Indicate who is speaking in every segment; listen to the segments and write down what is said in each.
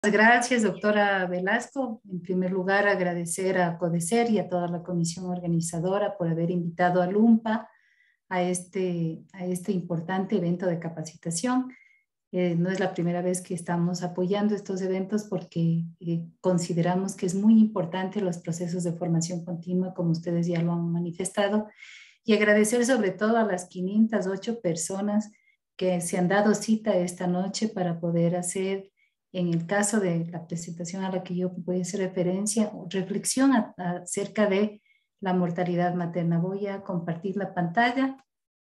Speaker 1: Gracias, doctora Velasco. En primer lugar, agradecer a CODECER y a toda la comisión organizadora por haber invitado a LUMPA a este importante evento de capacitación. No es la primera vez que estamos apoyando estos eventos porque consideramos que es muy importante los procesos de formación continua, como ustedes ya lo han manifestado, y agradecer sobre todo a las 508 personas que se han dado cita esta noche para poder hacer, en el caso de la presentación a la que yo voy a hacer referencia, reflexión acerca de la mortalidad materna. Voy a compartir la pantalla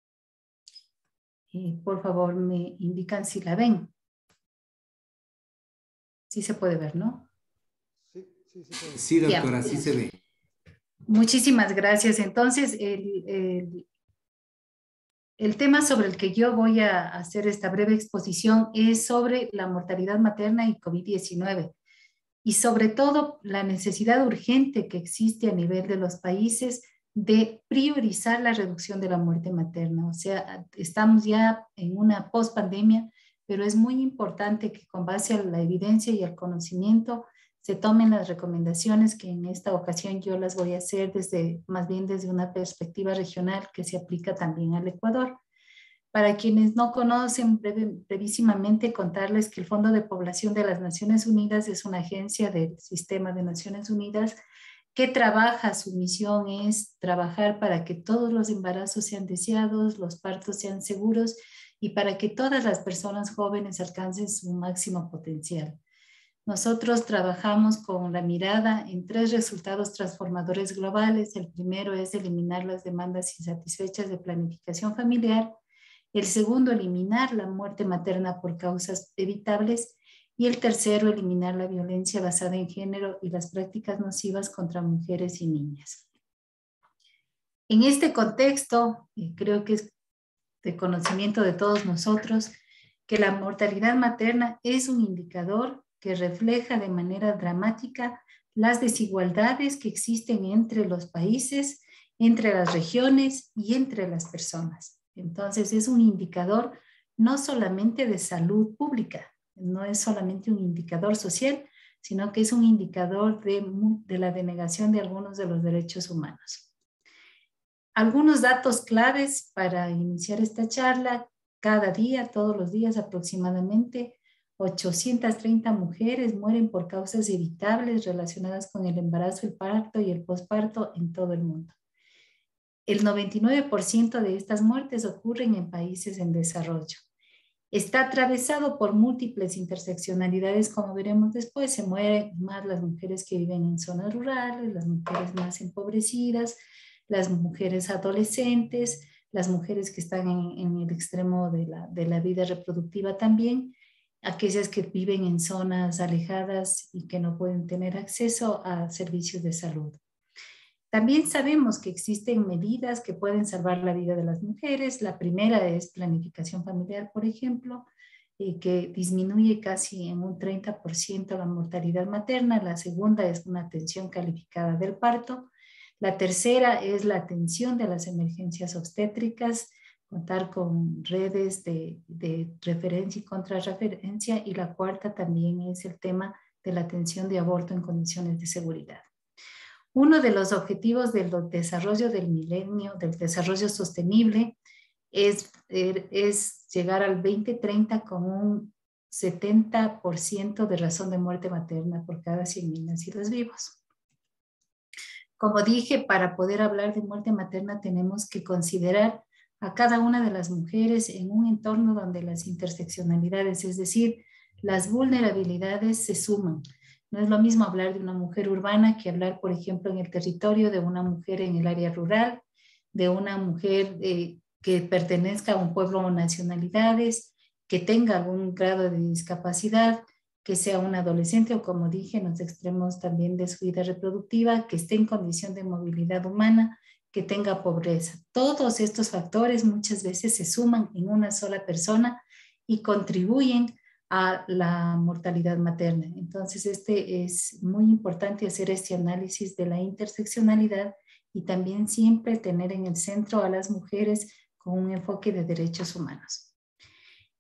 Speaker 1: y por favor me indican si la ven. Sí se puede ver, ¿no?
Speaker 2: Sí, sí, sí puede.
Speaker 3: Sí, doctora, sí se ve.
Speaker 1: Muchísimas gracias. Entonces, el tema sobre el que yo voy a hacer esta breve exposición es sobre la mortalidad materna y COVID-19 y sobre todo la necesidad urgente que existe a nivel de los países de priorizar la reducción de la muerte materna. O sea, estamos ya en una post-pandemia, pero es muy importante que con base a la evidencia y al conocimiento se tomen las recomendaciones que en esta ocasión yo las voy a hacer más bien desde una perspectiva regional que se aplica también al Ecuador. Para quienes no conocen, brevísimamente contarles que el Fondo de Población de las Naciones Unidas es una agencia del Sistema de Naciones Unidas que trabaja, su misión es trabajar para que todos los embarazos sean deseados, los partos sean seguros y para que todas las personas jóvenes alcancen su máximo potencial. Nosotros trabajamos con la mirada en 3 resultados transformadores globales. El primero es eliminar las demandas insatisfechas de planificación familiar. El segundo, eliminar la muerte materna por causas evitables. Y el tercero, eliminar la violencia basada en género y las prácticas nocivas contra mujeres y niñas. En este contexto, creo que es de conocimiento de todos nosotros que la mortalidad materna es un indicador que refleja de manera dramática las desigualdades que existen entre los países, entre las regiones y entre las personas. Entonces es un indicador no solamente de salud pública, no es solamente un indicador social, sino que es un indicador de la denegación de algunos de los derechos humanos. Algunos datos claves para iniciar esta charla: cada día, todos los días aproximadamente, 830 mujeres mueren por causas evitables relacionadas con el embarazo, el parto y el posparto en todo el mundo. El 99% de estas muertes ocurren en países en desarrollo. Está atravesado por múltiples interseccionalidades, como veremos después. Se mueren más las mujeres que viven en zonas rurales, las mujeres más empobrecidas, las mujeres adolescentes, las mujeres que están en el extremo de la vida reproductiva también, aquellas que viven en zonas alejadas y que no pueden tener acceso a servicios de salud. También sabemos que existen medidas que pueden salvar la vida de las mujeres. La primera es planificación familiar, por ejemplo, que disminuye casi en un 30% la mortalidad materna. La segunda es una atención calificada del parto. La tercera es la atención de las emergencias obstétricas, contar con redes de referencia y contrarreferencia. Y la cuarta también es el tema de la atención de aborto en condiciones de seguridad. Uno de los objetivos del desarrollo del milenio, del desarrollo sostenible, es llegar al 2030 con un 70% de razón de muerte materna por cada 100.000 nacidos vivos. Como dije, para poder hablar de muerte materna tenemos que considerar a cada una de las mujeres en un entorno donde las interseccionalidades, es decir, las vulnerabilidades se suman. No es lo mismo hablar de una mujer urbana que hablar, por ejemplo, en el territorio, de una mujer en el área rural, de una mujer que pertenezca a un pueblo o nacionalidades, que tenga algún grado de discapacidad, que sea un adolescente o, como dije, en los extremos también de su vida reproductiva, que esté en condición de movilidad humana, que tenga pobreza. Todos estos factores muchas veces se suman en una sola persona y contribuyen a la mortalidad materna. Entonces, es muy importante hacer este análisis de la interseccionalidad y también siempre tener en el centro a las mujeres con un enfoque de derechos humanos.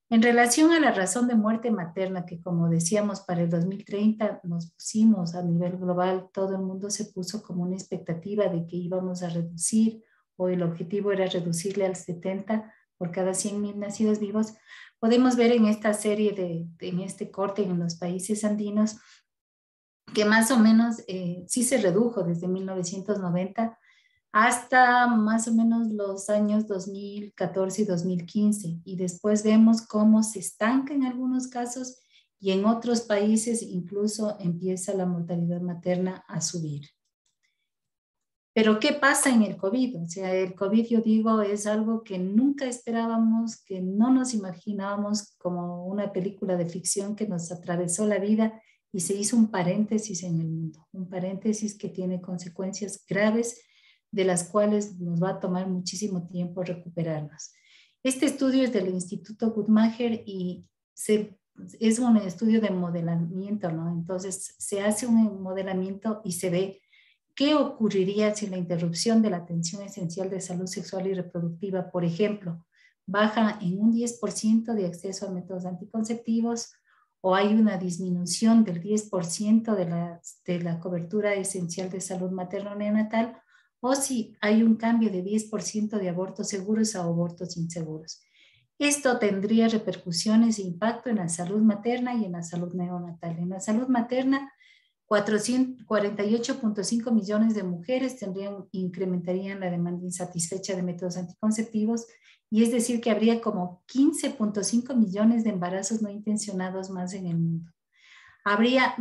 Speaker 1: En relación a la razón de muerte materna, que como decíamos para el 2030 nos pusimos a nivel global, todo el mundo se puso como una expectativa de que íbamos a reducir, o el objetivo era reducirle al 70 por cada 100.000 nacidos vivos. Podemos ver en esta serie, en este corte en los países andinos, que más o menos sí se redujo desde 1990 hasta más o menos los años 2014 y 2015. Y después vemos cómo se estanca en algunos casos y en otros países incluso empieza la mortalidad materna a subir. Pero ¿qué pasa en el COVID? O sea, el COVID, yo digo, es algo que nunca esperábamos, que no nos imaginábamos, como una película de ficción que nos atravesó la vida y se hizo un paréntesis en el mundo, un paréntesis que tiene consecuencias graves de las cuales nos va a tomar muchísimo tiempo recuperarnos. Este estudio es del Instituto Guttmacher y es un estudio de modelamiento, ¿no? Entonces se hace un modelamiento y se ve qué ocurriría si la interrupción de la atención esencial de salud sexual y reproductiva, por ejemplo, baja en un 10% de acceso a métodos anticonceptivos, o hay una disminución del 10% de la cobertura esencial de salud materno-neonatal, o si hay un cambio de 10% de abortos seguros a abortos inseguros. Esto tendría repercusiones e impacto en la salud materna y en la salud neonatal. En la salud materna, 48.5 millones de mujeres incrementarían la demanda insatisfecha de métodos anticonceptivos, y es decir que habría como 15.5 millones de embarazos no intencionados más en el mundo. Habría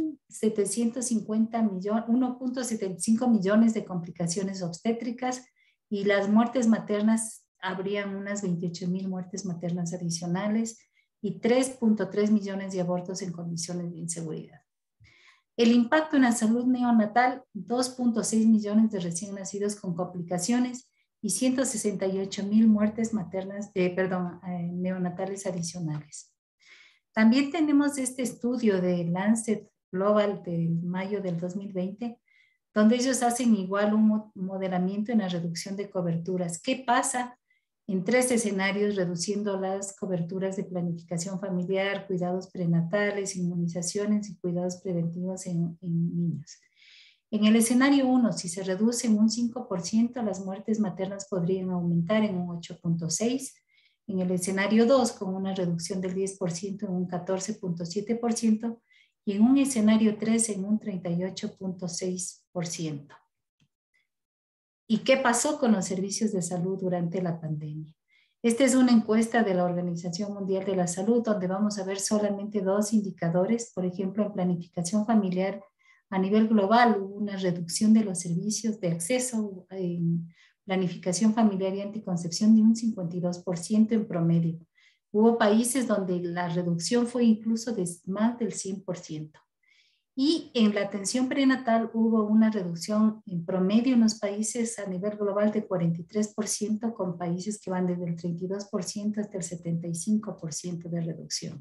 Speaker 1: 1.75 millones de complicaciones obstétricas, y las muertes maternas, habrían unas 28.000 muertes maternas adicionales y 3.3 millones de abortos en condiciones de inseguridad. El impacto en la salud neonatal, 2.6 millones de recién nacidos con complicaciones y 168.000 muertes neonatales adicionales. También tenemos este estudio de Lancet Global de mayo del 2020, donde ellos hacen igual un modelamiento en la reducción de coberturas. ¿Qué pasa en 3 escenarios reduciendo las coberturas de planificación familiar, cuidados prenatales, inmunizaciones y cuidados preventivos en niños? En el escenario 1, si se reduce en un 5%, las muertes maternas podrían aumentar en un 8.6%. En el escenario 2, con una reducción del 10% en un 14.7%, y en un escenario 3 en un 38.6%. ¿Y qué pasó con los servicios de salud durante la pandemia? Esta es una encuesta de la Organización Mundial de la Salud, donde vamos a ver solamente 2 indicadores. Por ejemplo, en planificación familiar a nivel global hubo una reducción de los servicios de acceso en planificación familiar y anticoncepción de un 52% en promedio. Hubo países donde la reducción fue incluso de más del 100%. Y en la atención prenatal hubo una reducción en promedio en los países a nivel global de 43%, con países que van desde el 32% hasta el 75% de reducción.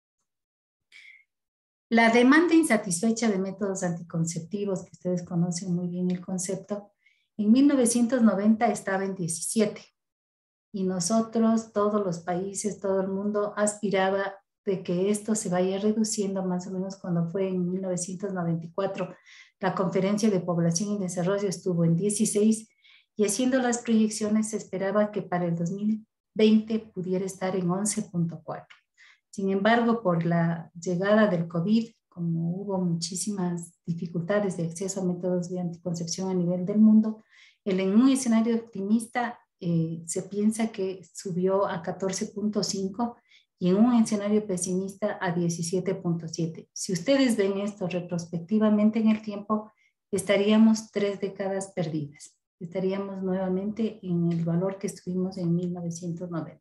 Speaker 1: La demanda insatisfecha de métodos anticonceptivos, que ustedes conocen muy bien el concepto, en 1990 estaba en 17. Y nosotros, todos los países, todo el mundo aspiraba de que esto se vaya reduciendo, más o menos cuando fue en 1994. La Conferencia de Población y Desarrollo estuvo en 16, y haciendo las proyecciones se esperaba que para el 2020 pudiera estar en 11.4. Sin embargo, por la llegada del COVID, como hubo muchísimas dificultades de acceso a métodos de anticoncepción a nivel del mundo, en un escenario optimista se piensa que subió a 14.5, y en un escenario pesimista a 17.7. Si ustedes ven esto retrospectivamente en el tiempo, estaríamos 3 décadas perdidas. Estaríamos nuevamente en el valor que estuvimos en 1990.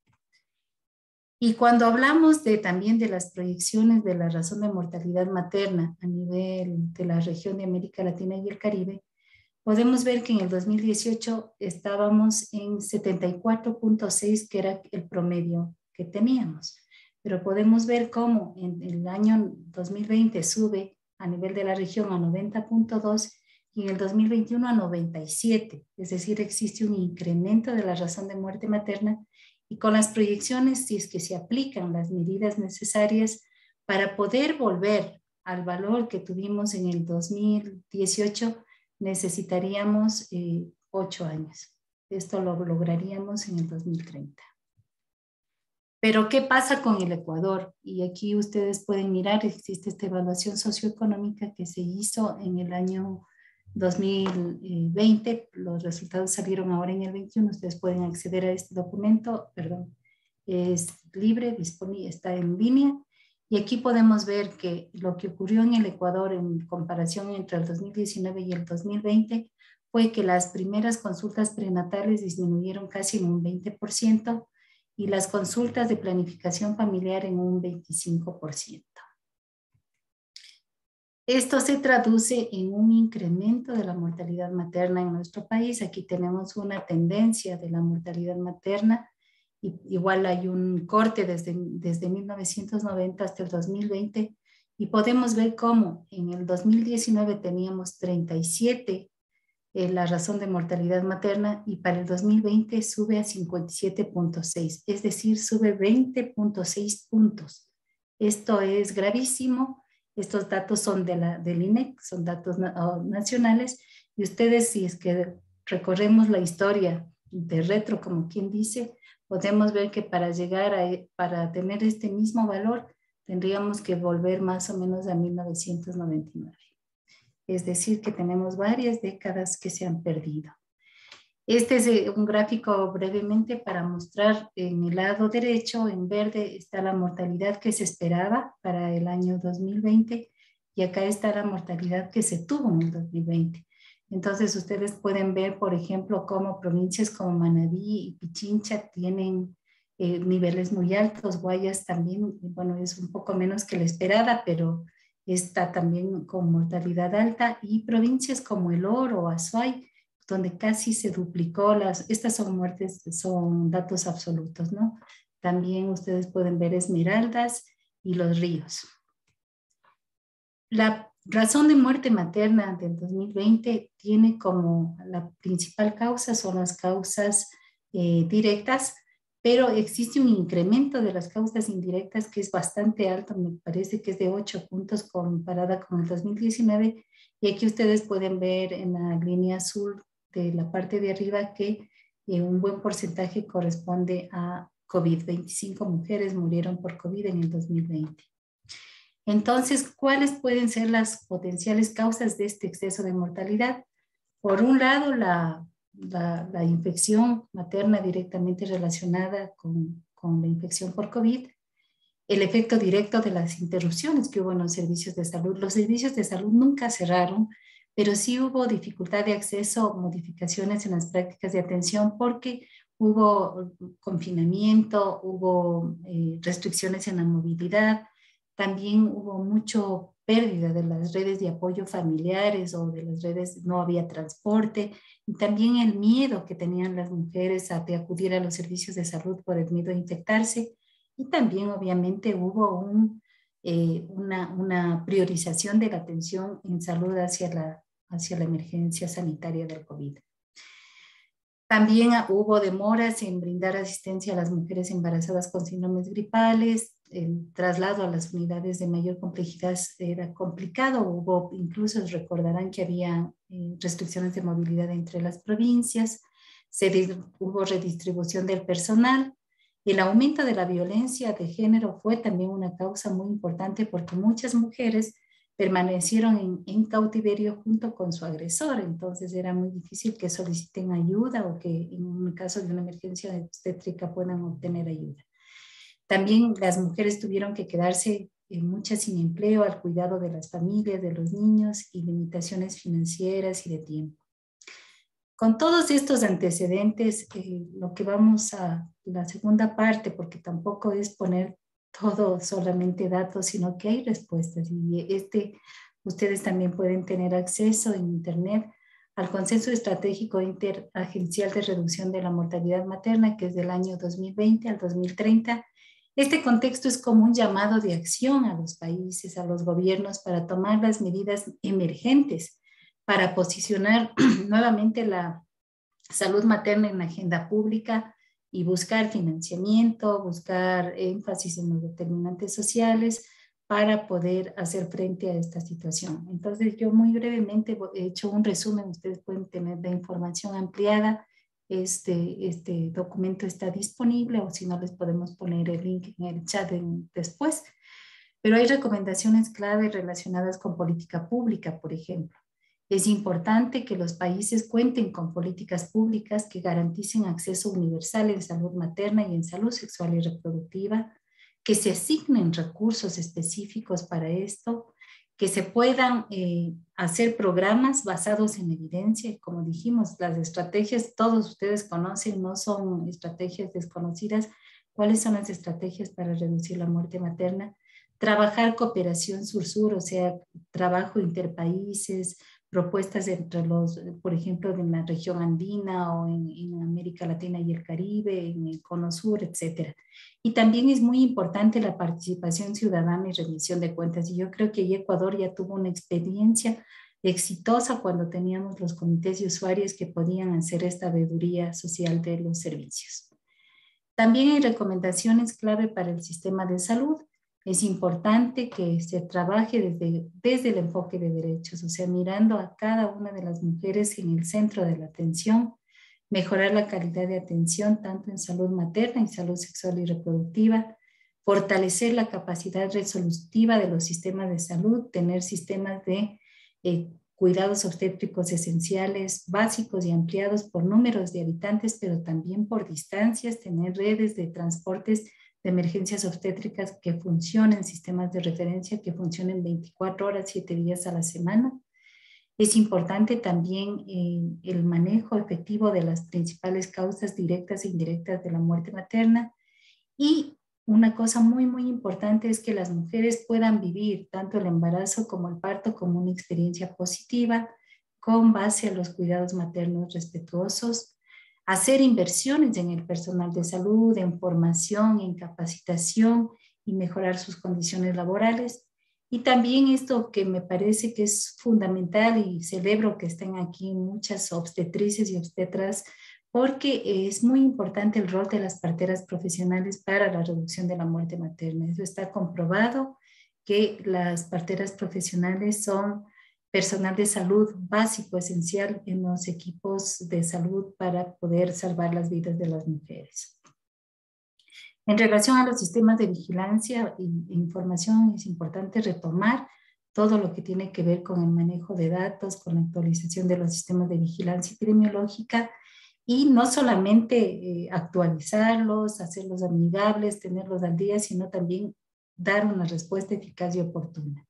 Speaker 1: Y cuando hablamos también de las proyecciones de la razón de mortalidad materna a nivel de la región de América Latina y el Caribe, podemos ver que en el 2018 estábamos en 74.6, que era el promedio que teníamos. Pero podemos ver cómo en el año 2020 sube a nivel de la región a 90.2 y en el 2021 a 97. Es decir, existe un incremento de la razón de muerte materna, y con las proyecciones, si es que se aplican las medidas necesarias para poder volver al valor que tuvimos en el 2018, necesitaríamos 8 años. Esto lo lograríamos en el 2030. Pero, ¿qué pasa con el Ecuador? Y aquí ustedes pueden mirar, existe esta evaluación socioeconómica que se hizo en el año 2020. Los resultados salieron ahora en el 21. Ustedes pueden acceder a este documento, perdón, es libre, disponible, está en línea. Y aquí podemos ver que lo que ocurrió en el Ecuador en comparación entre el 2019 y el 2020 fue que las primeras consultas prenatales disminuyeron casi en un 20%, y las consultas de planificación familiar en un 25%. Esto se traduce en un incremento de la mortalidad materna en nuestro país. Aquí tenemos una tendencia de la mortalidad materna. Igual hay un corte desde 1990 hasta el 2020, y podemos ver cómo en el 2019 teníamos 37 la razón de mortalidad materna, y para el 2020 sube a 57.6, es decir, sube 20.6 puntos. Esto es gravísimo. Estos datos son del INEC, son datos nacionales, y ustedes, si es que recorremos la historia de retro, como quien dice, podemos ver que para tener este mismo valor, tendríamos que volver más o menos a 1999. Es decir, que tenemos varias décadas que se han perdido. Este es un gráfico brevemente para mostrar. En el lado derecho, en verde, está la mortalidad que se esperaba para el año 2020, y acá está la mortalidad que se tuvo en el 2020. Entonces, ustedes pueden ver, por ejemplo, cómo provincias como Manabí y Pichincha tienen niveles muy altos. Guayas también, bueno, es un poco menos que la esperada, pero está también con mortalidad alta, y provincias como El Oro o Azuay, donde casi se duplicó estas son muertes, son datos absolutos, ¿no? También ustedes pueden ver Esmeraldas y Los Ríos. La razón de muerte materna del 2020 tiene como la principal causa, son las causas directas, pero existe un incremento de las causas indirectas que es bastante alto. Me parece que es de 8 puntos comparada con el 2019, y aquí ustedes pueden ver en la línea azul de la parte de arriba que un buen porcentaje corresponde a COVID. 25 mujeres murieron por COVID en el 2020. Entonces, ¿cuáles pueden ser las potenciales causas de este exceso de mortalidad? Por un lado, la infección materna directamente relacionada con la infección por COVID, el efecto directo de las interrupciones que hubo en los servicios de salud. Los servicios de salud nunca cerraron, pero sí hubo dificultad de acceso, modificaciones en las prácticas de atención, porque hubo confinamiento, hubo restricciones en la movilidad. También hubo mucha pérdida de las redes de apoyo familiares o de las redes, no había transporte, y también el miedo que tenían las mujeres de acudir a los servicios de salud por el miedo a infectarse. Y también obviamente hubo una priorización de la atención en salud hacia la emergencia sanitaria del COVID. También hubo demoras en brindar asistencia a las mujeres embarazadas con síndromes gripales. El traslado a las unidades de mayor complejidad era complicado. Hubo, incluso recordarán que había restricciones de movilidad entre las provincias. Hubo redistribución del personal. El aumento de la violencia de género fue también una causa muy importante, porque muchas mujeres permanecieron en cautiverio junto con su agresor. Entonces era muy difícil que soliciten ayuda o que en un caso de una emergencia obstétrica puedan obtener ayuda. También las mujeres tuvieron que quedarse muchas sin empleo, al cuidado de las familias, de los niños, y limitaciones financieras y de tiempo. Con todos estos antecedentes, lo que vamos a la segunda parte, porque tampoco es poner todo solamente datos, sino que hay respuestas, y ustedes también pueden tener acceso en internet al Consenso Estratégico Interagencial de Reducción de la Mortalidad Materna, que es del año 2020 al 2030. Este contexto es como un llamado de acción a los países, a los gobiernos, para tomar las medidas emergentes para posicionar nuevamente la salud materna en la agenda pública, y buscar financiamiento, buscar énfasis en los determinantes sociales para poder hacer frente a esta situación. Entonces, yo muy brevemente he hecho un resumen, ustedes pueden tener la información ampliada. Este documento está disponible, o si no les podemos poner el link en el chat después. Pero hay recomendaciones clave relacionadas con política pública, por ejemplo. Es importante que los países cuenten con políticas públicas que garanticen acceso universal en salud materna y en salud sexual y reproductiva, que se asignen recursos específicos para esto, que se puedan hacer programas basados en evidencia. Como dijimos, las estrategias, todos ustedes conocen, no son estrategias desconocidas. ¿Cuáles son las estrategias para reducir la muerte materna? Trabajar cooperación sur-sur, o sea, trabajo interpaíses, propuestas entre los, por ejemplo, en la región andina o en América Latina y el Caribe, en el Cono Sur, etcétera. Y también es muy importante la participación ciudadana y rendición de cuentas. Y yo creo que ahí Ecuador ya tuvo una experiencia exitosa cuando teníamos los comités de usuarios que podían hacer esta veeduría social de los servicios. También hay recomendaciones clave para el sistema de salud. Es importante que se trabaje desde el enfoque de derechos, o sea, mirando a cada una de las mujeres en el centro de la atención, mejorar la calidad de atención tanto en salud materna y salud sexual y reproductiva, fortalecer la capacidad resolutiva de los sistemas de salud, tener sistemas de cuidados obstétricos esenciales, básicos y ampliados por números de habitantes, pero también por distancias, tener redes de transportes de emergencias obstétricas que funcionen, sistemas de referencia que funcionen 24 horas, 7 días a la semana. Es importante también el manejo efectivo de las principales causas directas e indirectas de la muerte materna. Y una cosa muy, muy importante es que las mujeres puedan vivir tanto el embarazo como el parto como una experiencia positiva, con base a los cuidados maternos respetuosos, hacer inversiones en el personal de salud, en formación, en capacitación y mejorar sus condiciones laborales. Y también esto que me parece que es fundamental, y celebro que estén aquí muchas obstetrices y obstetras, porque es muy importante el rol de las parteras profesionales para la reducción de la muerte materna. Eso está comprobado, que las parteras profesionales son personal de salud básico, esencial en los equipos de salud para poder salvar las vidas de las mujeres. En relación a los sistemas de vigilancia e información, es importante retomar todo lo que tiene que ver con el manejo de datos, con la actualización de los sistemas de vigilancia epidemiológica, y no solamente actualizarlos, hacerlos amigables, tenerlos al día, sino también dar una respuesta eficaz y oportuna.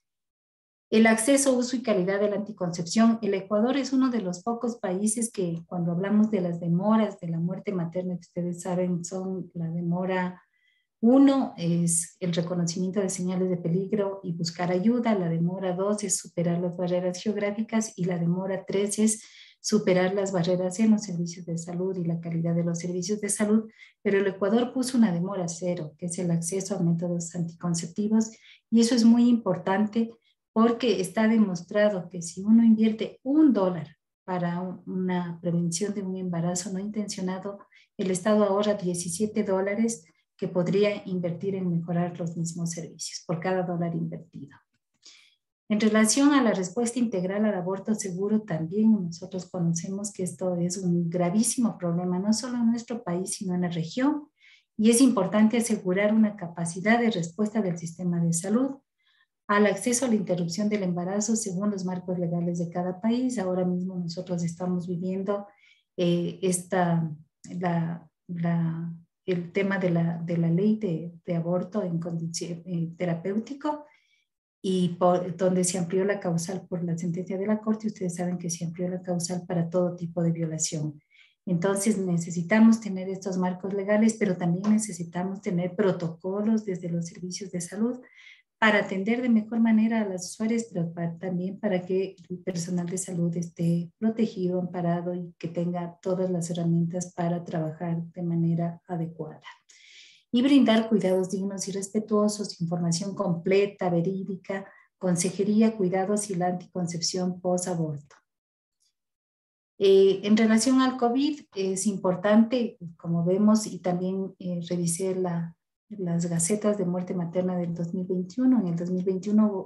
Speaker 1: El acceso, uso y calidad de la anticoncepción. El Ecuador es uno de los pocos países que, cuando hablamos de las demoras de la muerte materna, que ustedes saben son la demora 1 es el reconocimiento de señales de peligro y buscar ayuda, la demora 2 es superar las barreras geográficas y la demora 3 es superar las barreras en los servicios de salud y la calidad de los servicios de salud, pero el Ecuador puso una demora 0, que es el acceso a métodos anticonceptivos, y eso es muy importante porque está demostrado que si uno invierte $1 para una prevención de un embarazo no intencionado, el Estado ahorra $17 que podría invertir en mejorar los mismos servicios por cada $1 invertido. En relación a la respuesta integral al aborto seguro, también nosotros conocemos que esto es un gravísimo problema, no solo en nuestro país, sino en la región, y es importante asegurar una capacidad de respuesta del sistema de salud al acceso a la interrupción del embarazo según los marcos legales de cada país. Ahora mismo nosotros estamos viviendo el tema de la ley de aborto en condición terapéutico, y donde se amplió la causal por la sentencia de la Corte. Ustedes saben que se amplió la causal para todo tipo de violación. Entonces necesitamos tener estos marcos legales, pero también necesitamos tener protocolos desde los servicios de salud para atender de mejor manera a las usuarias, pero también para que el personal de salud esté protegido, amparado y que tenga todas las herramientas para trabajar de manera adecuada. Y brindar cuidados dignos y respetuosos, información completa, verídica, consejería, cuidados y la anticoncepción post-aborto. En relación al COVID, es importante, como vemos, y también revisé las gacetas de muerte materna del 2021. En el 2021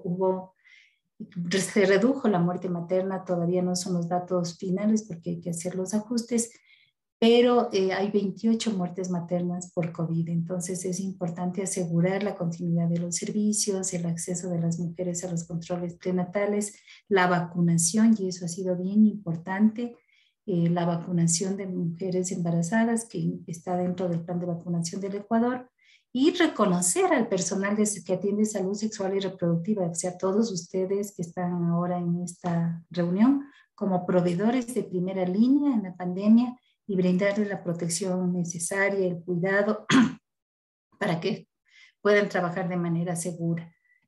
Speaker 1: se redujo la muerte materna, todavía no son los datos finales porque hay que hacer los ajustes, pero hay 28 muertes maternas por COVID. Entonces es importante asegurar la continuidad de los servicios, el acceso de las mujeres a los controles prenatales, la vacunación, y eso ha sido bien importante, la vacunación de mujeres embarazadas que está dentro del plan de vacunación del Ecuador, y reconocer al personal que atiende salud sexual y reproductiva, o sea, todos ustedes que están ahora en esta reunión, como proveedores de primera línea en la pandemia, y brindarles la protección necesaria, el cuidado para que puedan trabajar de manera segura.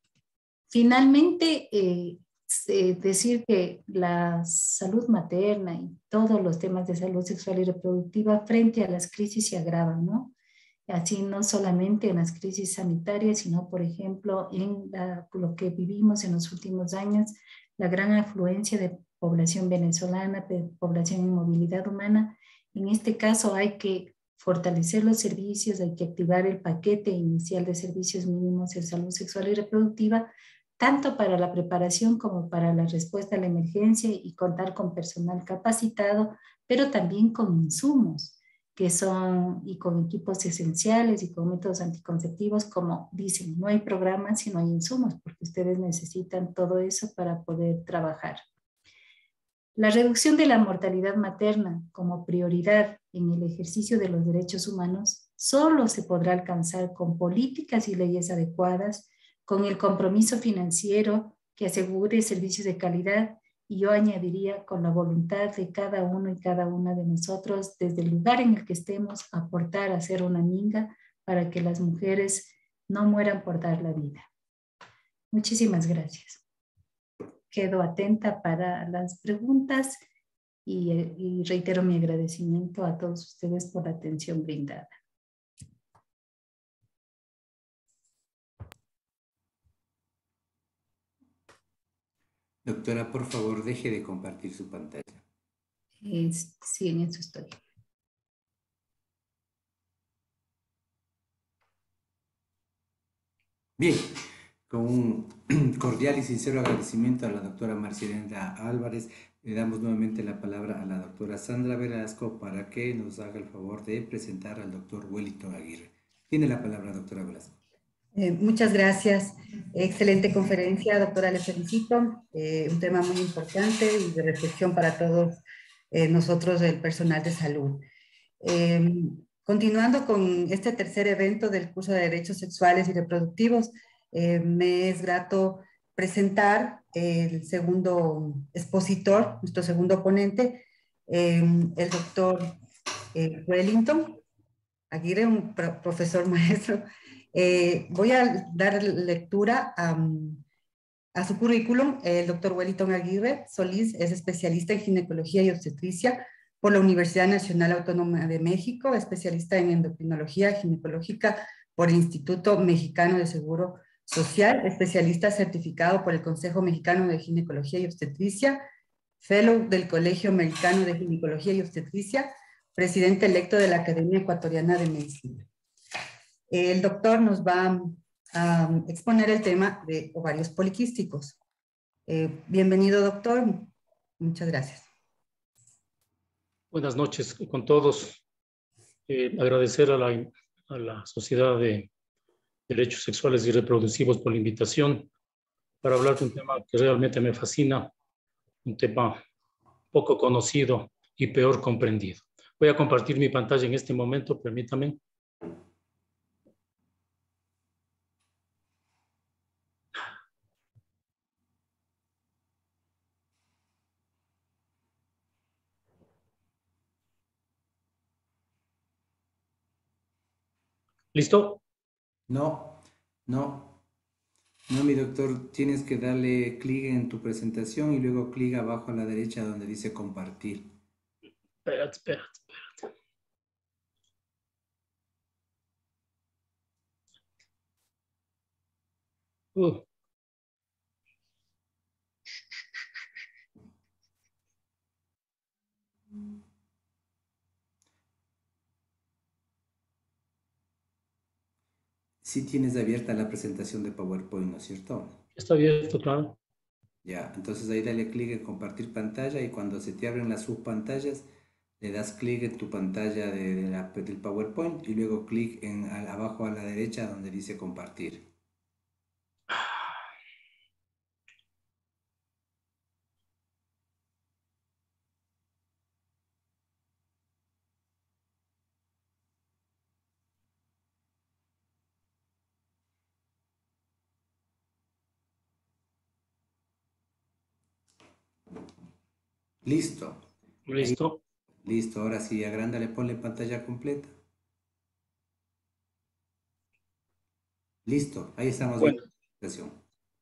Speaker 1: Finalmente, decir que la salud materna y todos los temas de salud sexual y reproductiva frente a las crisis se agravan, ¿no? Así no solamente en las crisis sanitarias, sino, por ejemplo, en lo que vivimos en los últimos años, la gran afluencia de población venezolana, de población en movilidad humana. En este caso hay que fortalecer los servicios, hay que activar el paquete inicial de servicios mínimos de salud sexual y reproductiva, tanto para la preparación como para la respuesta a la emergencia, y contar con personal capacitado, pero también con insumos que son, y con equipos esenciales y con métodos anticonceptivos, como dicen, no hay programas si no hay insumos, porque ustedes necesitan todo eso para poder trabajar. La reducción de la mortalidad materna como prioridad en el ejercicio de los derechos humanos solo se podrá alcanzar con políticas y leyes adecuadas, con el compromiso financiero que asegure servicios de calidad, y yo añadiría con la voluntad de cada uno y cada una de nosotros, desde el lugar en el que estemos, aportar a ser una minga para que las mujeres no mueran por dar la vida. Muchísimas gracias. Quedo atenta para las preguntas y reitero mi agradecimiento a todos ustedes por la atención brindada.
Speaker 3: Doctora, por favor, deje de compartir su pantalla.
Speaker 1: Sí, en eso estoy.
Speaker 3: Bien, con un cordial y sincero agradecimiento a la doctora Marcelina Álvarez, le damos nuevamente la palabra a la doctora Sandra Velasco para que nos haga el favor de presentar al doctor Wellington Aguirre. Tiene la palabra, doctora Velasco.
Speaker 4: Muchas gracias. Excelente conferencia, doctora, le felicito. Un tema muy importante y de reflexión para todos nosotros, el personal de salud. Continuando con este tercer evento del curso de Derechos Sexuales y Reproductivos, me es grato presentar el segundo expositor, nuestro segundo ponente, el doctor Wellington Aguirre, un profesor maestro. Voy a dar lectura a su currículum. El doctor Wellington Aguirre Solís es especialista en ginecología y obstetricia por la Universidad Nacional Autónoma de México, especialista en endocrinología ginecológica por el Instituto Mexicano de Seguro Social, especialista certificado por el Consejo Mexicano de Ginecología y Obstetricia, fellow del Colegio Americano de Ginecología y Obstetricia, presidente electo de la Academia Ecuatoriana de Medicina. El doctor nos va a exponer el tema de ovarios poliquísticos. Bienvenido, doctor. Muchas gracias.
Speaker 5: Buenas noches con todos. Agradecer a la Sociedad de Derechos Sexuales y Reproductivos por la invitación para hablar de un tema que realmente me fascina, un tema poco conocido y peor comprendido. Voy a compartir mi pantalla en este momento, permítame. ¿Listo?
Speaker 3: No, mi doctor, tienes que darle clic en tu presentación y luego clic abajo a la derecha donde dice compartir.
Speaker 5: Espérate. Uh.
Speaker 3: Sí tienes abierta la presentación de PowerPoint, ¿no es cierto?
Speaker 5: Está abierto, claro.
Speaker 3: Ya, entonces ahí dale clic en compartir pantalla y cuando se te abren las subpantallas, le das clic en tu pantalla del PowerPoint y luego clic en abajo a la derecha donde dice compartir. Listo. Ahí,
Speaker 5: Listo.
Speaker 3: listo, ahora sí, agrándale, ponle pantalla completa. Listo, ahí estamos
Speaker 5: Bueno.
Speaker 3: viendo la presentación.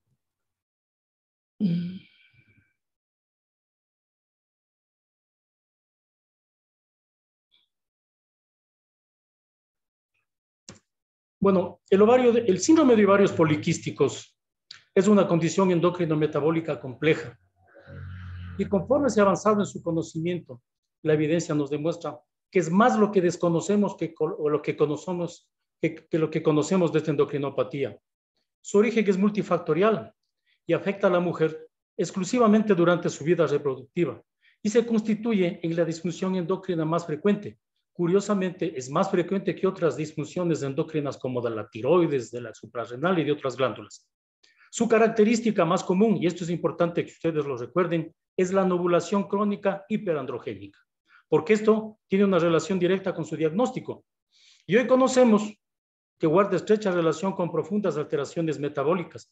Speaker 5: Bueno, el síndrome de ovarios poliquísticos es una condición endocrino-metabólica compleja. Y conforme se ha avanzado en su conocimiento, la evidencia nos demuestra que es más lo que desconocemos que lo que conocemos, que lo que conocemos de esta endocrinopatía. Su origen es multifactorial y afecta a la mujer exclusivamente durante su vida reproductiva y se constituye en la disfunción endocrina más frecuente. Curiosamente, es más frecuente que otras disfunciones endocrinas como de la tiroides, de la suprarrenal y de otras glándulas. Su característica más común, y esto es importante que ustedes lo recuerden, es la anovulación crónica hiperandrogénica, porque esto tiene una relación directa con su diagnóstico. Y hoy conocemos que guarda estrecha relación con profundas alteraciones metabólicas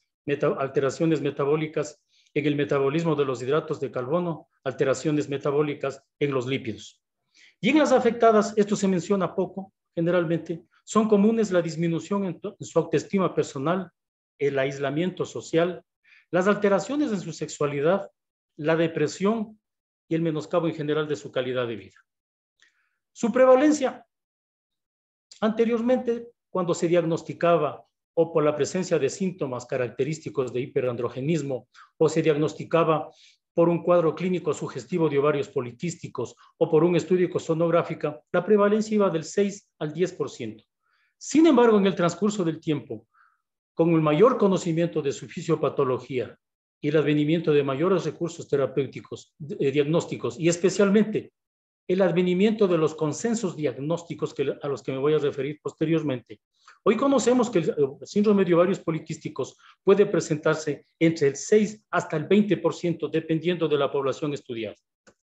Speaker 5: en el metabolismo de los hidratos de carbono, alteraciones metabólicas en los lípidos. Y en las afectadas, esto se menciona poco, generalmente, son comunes la disminución en su autoestima personal, el aislamiento social, las alteraciones en su sexualidad, la depresión y el menoscabo en general de su calidad de vida. Su prevalencia, anteriormente, cuando se diagnosticaba o por la presencia de síntomas característicos de hiperandrogenismo o se diagnosticaba por un cuadro clínico sugestivo de ovarios poliquísticos o por un estudio sonográfico, la prevalencia iba del 6 al 10%. Sin embargo, en el transcurso del tiempo, con el mayor conocimiento de su fisiopatología y el advenimiento de mayores recursos terapéuticos, diagnósticos y especialmente el advenimiento de los consensos diagnósticos a los que me voy a referir posteriormente. Hoy conocemos que el síndrome de ovarios poliquísticos puede presentarse entre el 6 hasta el 20%, dependiendo de la población estudiada.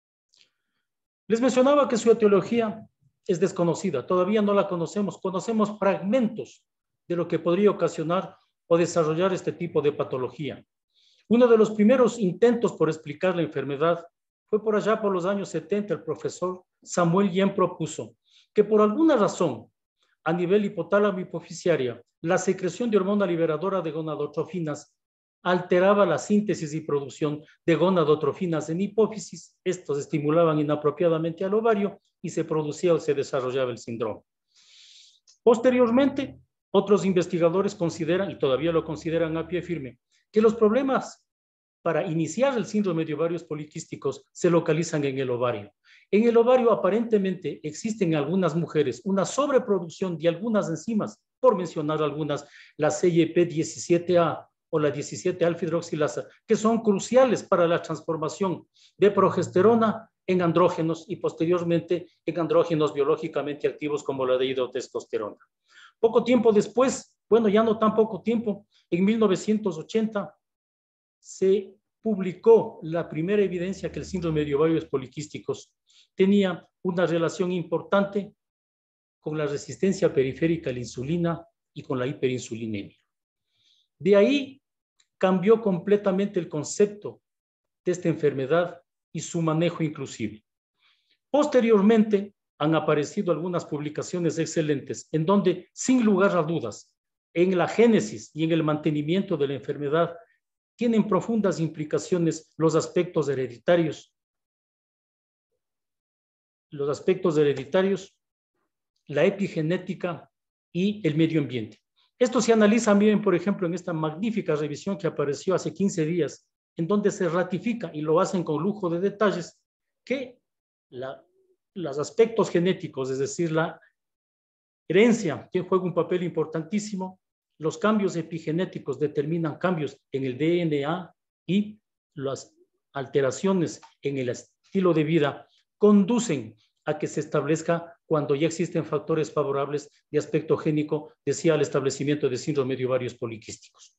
Speaker 5: Les mencionaba que su etiología es desconocida, todavía no la conocemos, conocemos fragmentos de lo que podría ocasionar o desarrollar este tipo de patología. Uno de los primeros intentos por explicar la enfermedad fue por allá por los años 70, el profesor Samuel Yen propuso que por alguna razón, a nivel hipotálamo hipoficiaria, la secreción de hormona liberadora de gonadotrofinas alteraba la síntesis y producción de gonadotrofinas en hipófisis. Estos estimulaban inapropiadamente al ovario y se producía o se desarrollaba el síndrome. Posteriormente, otros investigadores consideran, y todavía lo consideran a pie firme, que los problemas para iniciar el síndrome de ovarios poliquísticos se localizan en el ovario. En el ovario aparentemente existen en algunas mujeres una sobreproducción de algunas enzimas, por mencionar algunas, la CYP17A o la 17-alfa-hidroxilasa, que son cruciales para la transformación de progesterona en andrógenos y posteriormente en andrógenos biológicamente activos como la dihidrotestosterona. Poco tiempo después, bueno, ya no tan poco tiempo, en 1980 se publicó la primera evidencia que el síndrome de ovarios poliquísticos tenía una relación importante con la resistencia periférica a la insulina y con la hiperinsulinemia. De ahí cambió completamente el concepto de esta enfermedad y su manejo inclusive. Posteriormente han aparecido algunas publicaciones excelentes en donde, sin lugar a dudas, en la génesis y en el mantenimiento de la enfermedad tienen profundas implicaciones los aspectos hereditarios, la epigenética y el medio ambiente. Esto se analiza bien, por ejemplo, en esta magnífica revisión que apareció hace 15 días, en donde se ratifica, y lo hacen con lujo de detalles, que los aspectos genéticos, es decir, la herencia, que juega un papel importantísimo, los cambios epigenéticos determinan cambios en el DNA y las alteraciones en el estilo de vida conducen a que se establezca, cuando ya existen factores favorables de aspecto génico, decía, el establecimiento de síndrome de ovarios poliquísticos.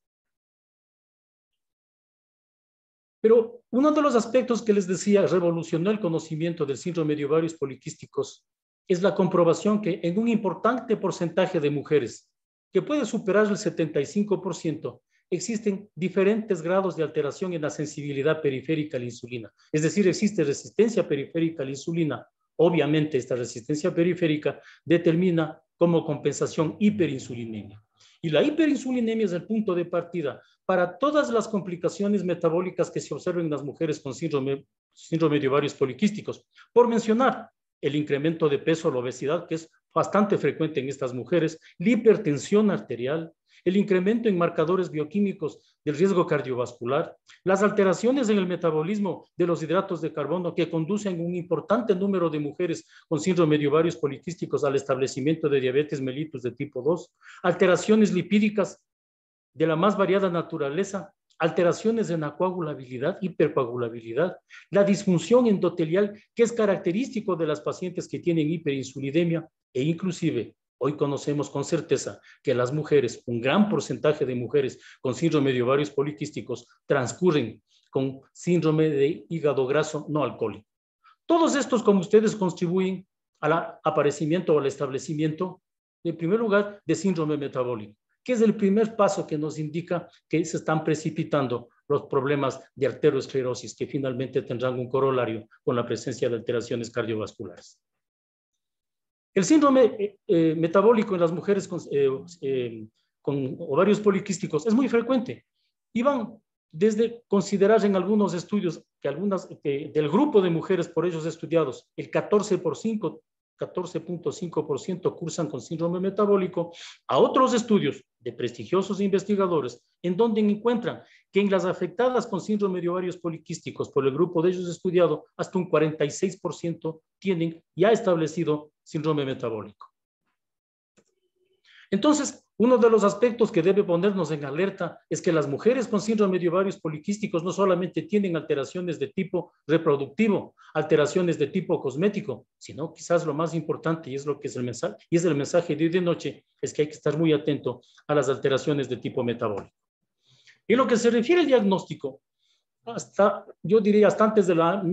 Speaker 5: Pero uno de los aspectos que les decía revolucionó el conocimiento del síndrome de ovarios poliquísticos es la comprobación que en un importante porcentaje de mujeres, que puede superar el 75%, existen diferentes grados de alteración en la sensibilidad periférica a la insulina. Es decir, existe resistencia periférica a la insulina. Obviamente, esta resistencia periférica determina como compensación hiperinsulinemia. Y la hiperinsulinemia es el punto de partida para todas las complicaciones metabólicas que se observan en las mujeres con síndrome de ovarios poliquísticos. Por mencionar, el incremento de peso, la obesidad, que es bastante frecuente en estas mujeres, la hipertensión arterial, el incremento en marcadores bioquímicos del riesgo cardiovascular, las alteraciones en el metabolismo de los hidratos de carbono que conducen a un importante número de mujeres con síndrome de ovarios poliquísticos al establecimiento de diabetes mellitus de tipo 2, alteraciones lipídicas de la más variada naturaleza, alteraciones en la coagulabilidad, hipercoagulabilidad, la disfunción endotelial que es característico de las pacientes que tienen hiperinsulinemia e inclusive hoy conocemos con certeza que las mujeres, un gran porcentaje de mujeres con síndrome de ovarios poliquísticos transcurren con síndrome de hígado graso no alcohólico. Todos estos, como ustedes, contribuyen al aparecimiento o al establecimiento, en primer lugar, de síndrome metabólico, que es el primer paso que nos indica que se están precipitando los problemas de arteriosclerosis, que finalmente tendrán un corolario con la presencia de alteraciones cardiovasculares. El síndrome metabólico en las mujeres con ovarios poliquísticos es muy frecuente y van desde considerar en algunos estudios que del grupo de mujeres por ellos estudiados, el 14.5% cursan con síndrome metabólico, a otros estudios de prestigiosos investigadores en donde encuentran que en las afectadas con síndrome de ovarios poliquísticos por el grupo de ellos estudiado, hasta un 46% tienen ya establecido síndrome metabólico. Entonces, uno de los aspectos que debe ponernos en alerta es que las mujeres con síndrome de ovarios poliquísticos no solamente tienen alteraciones de tipo reproductivo, alteraciones de tipo cosmético, sino quizás lo más importante, y es lo que es el mensaje, y es el mensaje de hoy de noche, es que hay que estar muy atento a las alteraciones de tipo metabólico. En lo que se refiere al diagnóstico, yo diría hasta antes del año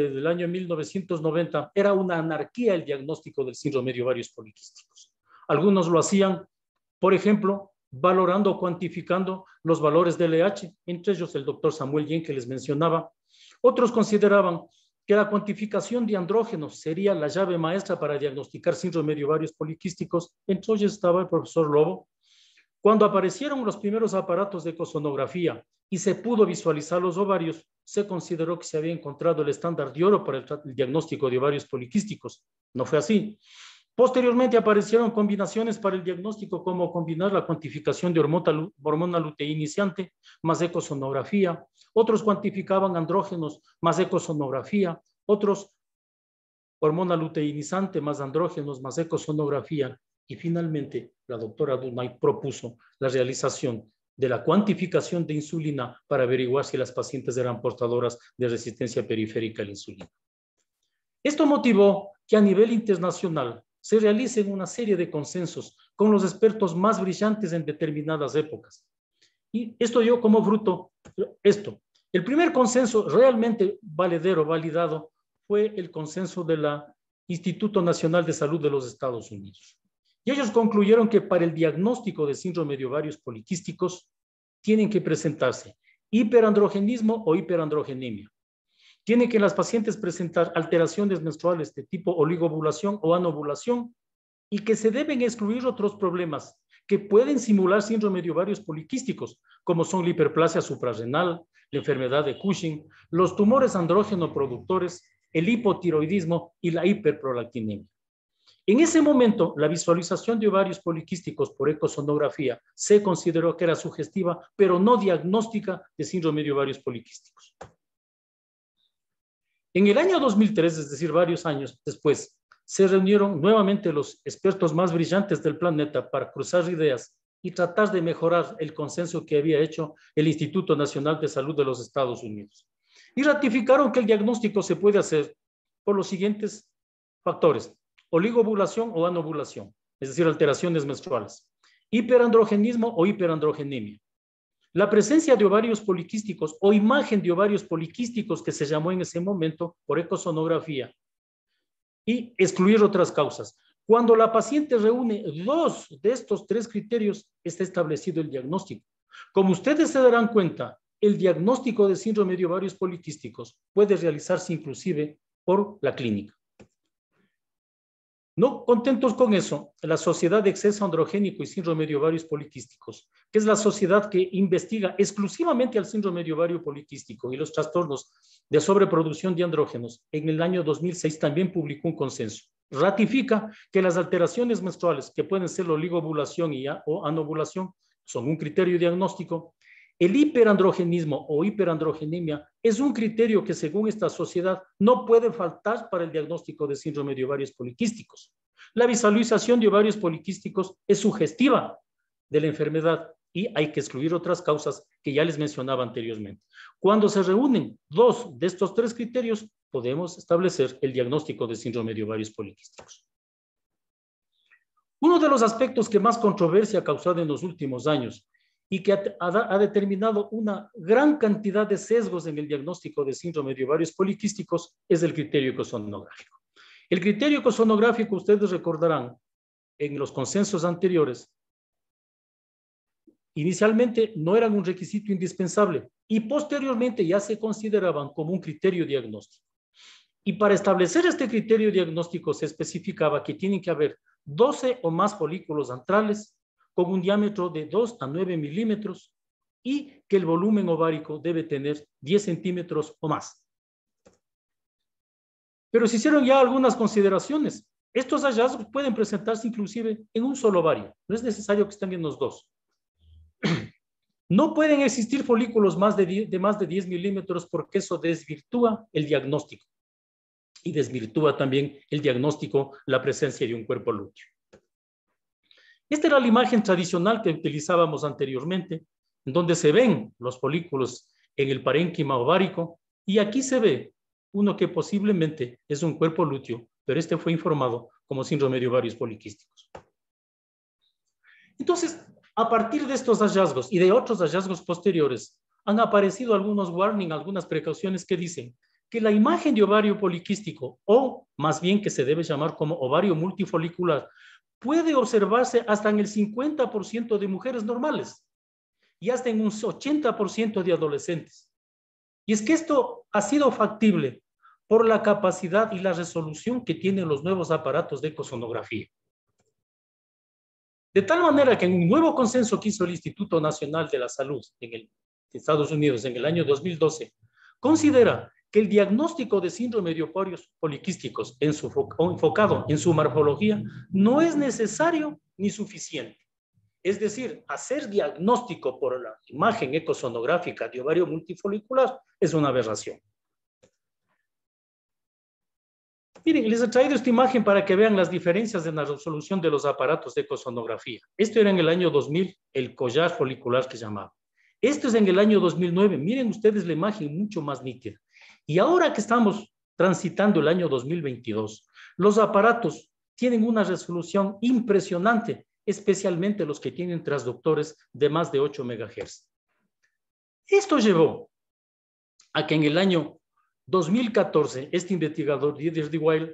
Speaker 5: 1990, era una anarquía el diagnóstico del síndrome de ovarios poliquísticos. Algunos lo hacían, por ejemplo, valorando o cuantificando los valores de LH, entre ellos el doctor Samuel Yen, que les mencionaba. Otros consideraban que la cuantificación de andrógenos sería la llave maestra para diagnosticar síndrome de ovarios poliquísticos. Entre ellos estaba el profesor Lobo. Cuando aparecieron los primeros aparatos de ecosonografía y se pudo visualizar los ovarios, se consideró que se había encontrado el estándar de oro para el diagnóstico de ovarios poliquísticos. No fue así. Posteriormente aparecieron combinaciones para el diagnóstico, como combinar la cuantificación de hormona luteiniciante más ecosonografía. Otros cuantificaban andrógenos más ecosonografía. Otros hormona luteinizante más andrógenos más ecosonografía. Y finalmente, la doctora Dumay propuso la realización de la cuantificación de insulina para averiguar si las pacientes eran portadoras de resistencia periférica a la insulina. Esto motivó que a nivel internacional se realicen una serie de consensos con los expertos más brillantes en determinadas épocas. Y esto dio como fruto esto. El primer consenso realmente valedero, validado, fue el consenso del Instituto Nacional de Salud de los Estados Unidos. Y ellos concluyeron que para el diagnóstico de síndrome de ovarios poliquísticos tienen que presentarse hiperandrogenismo o hiperandrogenemia. Tienen que las pacientes presentar alteraciones menstruales de tipo oligobulación o anovulación y que se deben excluir otros problemas que pueden simular síndrome de ovarios poliquísticos, como son la hiperplasia suprarrenal, la enfermedad de Cushing, los tumores andrógeno productores, el hipotiroidismo y la hiperprolactinemia. En ese momento, la visualización de ovarios poliquísticos por ecosonografía se consideró que era sugestiva, pero no diagnóstica de síndrome de ovarios poliquísticos. En el año 2003, es decir, varios años después, se reunieron nuevamente los expertos más brillantes del planeta para cruzar ideas y tratar de mejorar el consenso que había hecho el Instituto Nacional de Salud de los Estados Unidos. Y ratificaron que el diagnóstico se puede hacer por los siguientes factores: oligobulación o anovulación, es decir, alteraciones menstruales, hiperandrogenismo o hiperandrogenemia, la presencia de ovarios poliquísticos o imagen de ovarios poliquísticos, que se llamó en ese momento por ecosonografía, y excluir otras causas. Cuando la paciente reúne 2 de estos 3 criterios, está establecido el diagnóstico. Como ustedes se darán cuenta, el diagnóstico de síndrome de ovarios poliquísticos puede realizarse inclusive por la clínica. No contentos con eso, la Sociedad de Exceso Androgénico y Síndrome de Ovarios Poliquísticos, que es la sociedad que investiga exclusivamente al síndrome de ovario poliquístico y los trastornos de sobreproducción de andrógenos, en el año 2006 también publicó un consenso. Ratifica que las alteraciones menstruales, que pueden ser la oligobulación o anovulación, son un criterio diagnóstico. El hiperandrogenismo o hiperandrogenemia es un criterio que, según esta sociedad, no puede faltar para el diagnóstico de síndrome de ovarios poliquísticos. La visualización de ovarios poliquísticos es sugestiva de la enfermedad y hay que excluir otras causas que ya les mencionaba anteriormente. Cuando se reúnen 2 de estos 3 criterios, podemos establecer el diagnóstico de síndrome de ovarios poliquísticos. Uno de los aspectos que más controversia ha causado en los últimos años y que ha determinado una gran cantidad de sesgos en el diagnóstico de síndrome de ovarios poliquísticos es el criterio ecosonográfico. El criterio ecosonográfico, ustedes recordarán, en los consensos anteriores, inicialmente no eran un requisito indispensable y posteriormente ya se consideraban como un criterio diagnóstico. Y para establecer este criterio diagnóstico se especificaba que tienen que haber 12 o más folículos antrales con un diámetro de 2 a 9 milímetros y que el volumen ovárico debe tener 10 centímetros o más. Pero se hicieron ya algunas consideraciones. Estos hallazgos pueden presentarse inclusive en un solo ovario. No es necesario que estén en los 2. No pueden existir folículos de más de 10 milímetros porque eso desvirtúa el diagnóstico y desvirtúa también el diagnóstico la presencia de un cuerpo lúteo. Esta era la imagen tradicional que utilizábamos anteriormente, en donde se ven los folículos en el parénquima ovárico, y aquí se ve uno que posiblemente es un cuerpo lúteo, pero este fue informado como síndrome de ovarios poliquísticos. Entonces, a partir de estos hallazgos y de otros hallazgos posteriores, han aparecido algunos warnings, algunas precauciones que dicen que la imagen de ovario poliquístico, o más bien que se debe llamar como ovario multifolicular, puede observarse hasta en el 50% de mujeres normales y hasta en un 80% de adolescentes. Y es que esto ha sido factible por la capacidad y la resolución que tienen los nuevos aparatos de ecosonografía. De tal manera que en un nuevo consenso que hizo el Instituto Nacional de la Salud de Estados Unidos en el año 2012, considera que el diagnóstico de síndrome de ovarios poliquísticos enfocado en su morfología no es necesario ni suficiente. Es decir, hacer diagnóstico por la imagen ecosonográfica de ovario multifolicular es una aberración. Miren, les he traído esta imagen para que vean las diferencias en la resolución de los aparatos de ecosonografía. Esto era en el año 2000, el collar folicular que llamaba. Esto es en el año 2009. Miren ustedes la imagen mucho más nítida. Y ahora que estamos transitando el año 2022, los aparatos tienen una resolución impresionante, especialmente los que tienen transductores de más de 8 MHz. Esto llevó a que en el año 2014, este investigador, Didier de Weil,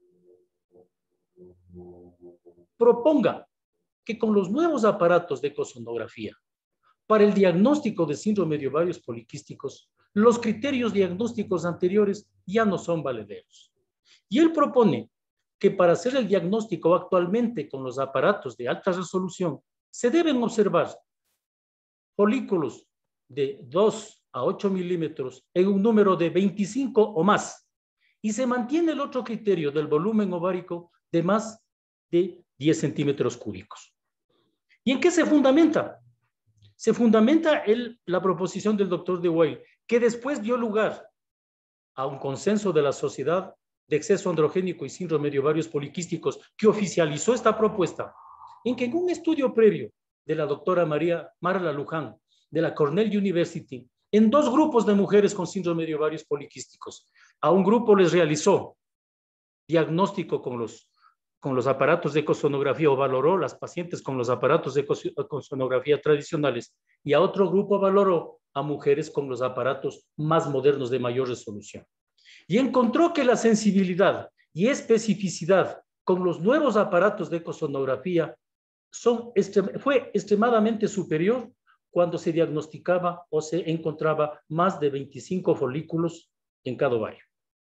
Speaker 5: proponga que con los nuevos aparatos de ecosonografía para el diagnóstico de síndrome de ovarios poliquísticos, los criterios diagnósticos anteriores ya no son valederos. Y él propone que para hacer el diagnóstico actualmente con los aparatos de alta resolución, se deben observar folículos de 2 a 8 milímetros en un número de 25 o más. Y se mantiene el otro criterio del volumen ovárico de más de 10 centímetros cúbicos. ¿Y en qué se fundamenta? Se fundamenta la proposición del doctor de Weil, que después dio lugar a un consenso de la Sociedad de Exceso Androgénico y Síndrome de Ovarios Poliquísticos, que oficializó esta propuesta, en que en un estudio previo de la doctora Marla Luján, de la Cornell University, en 2 grupos de mujeres con síndrome de ovarios poliquísticos. A un grupo les realizó diagnóstico con los aparatos de ecosonografía o valoró las pacientes con los aparatos de ecosonografía tradicionales, y a otro grupo valoró a mujeres con los aparatos más modernos de mayor resolución. Y encontró que la sensibilidad y especificidad con los nuevos aparatos de ecosonografía fue extremadamente superior cuando se diagnosticaba o se encontraba más de 25 folículos en cada ovario.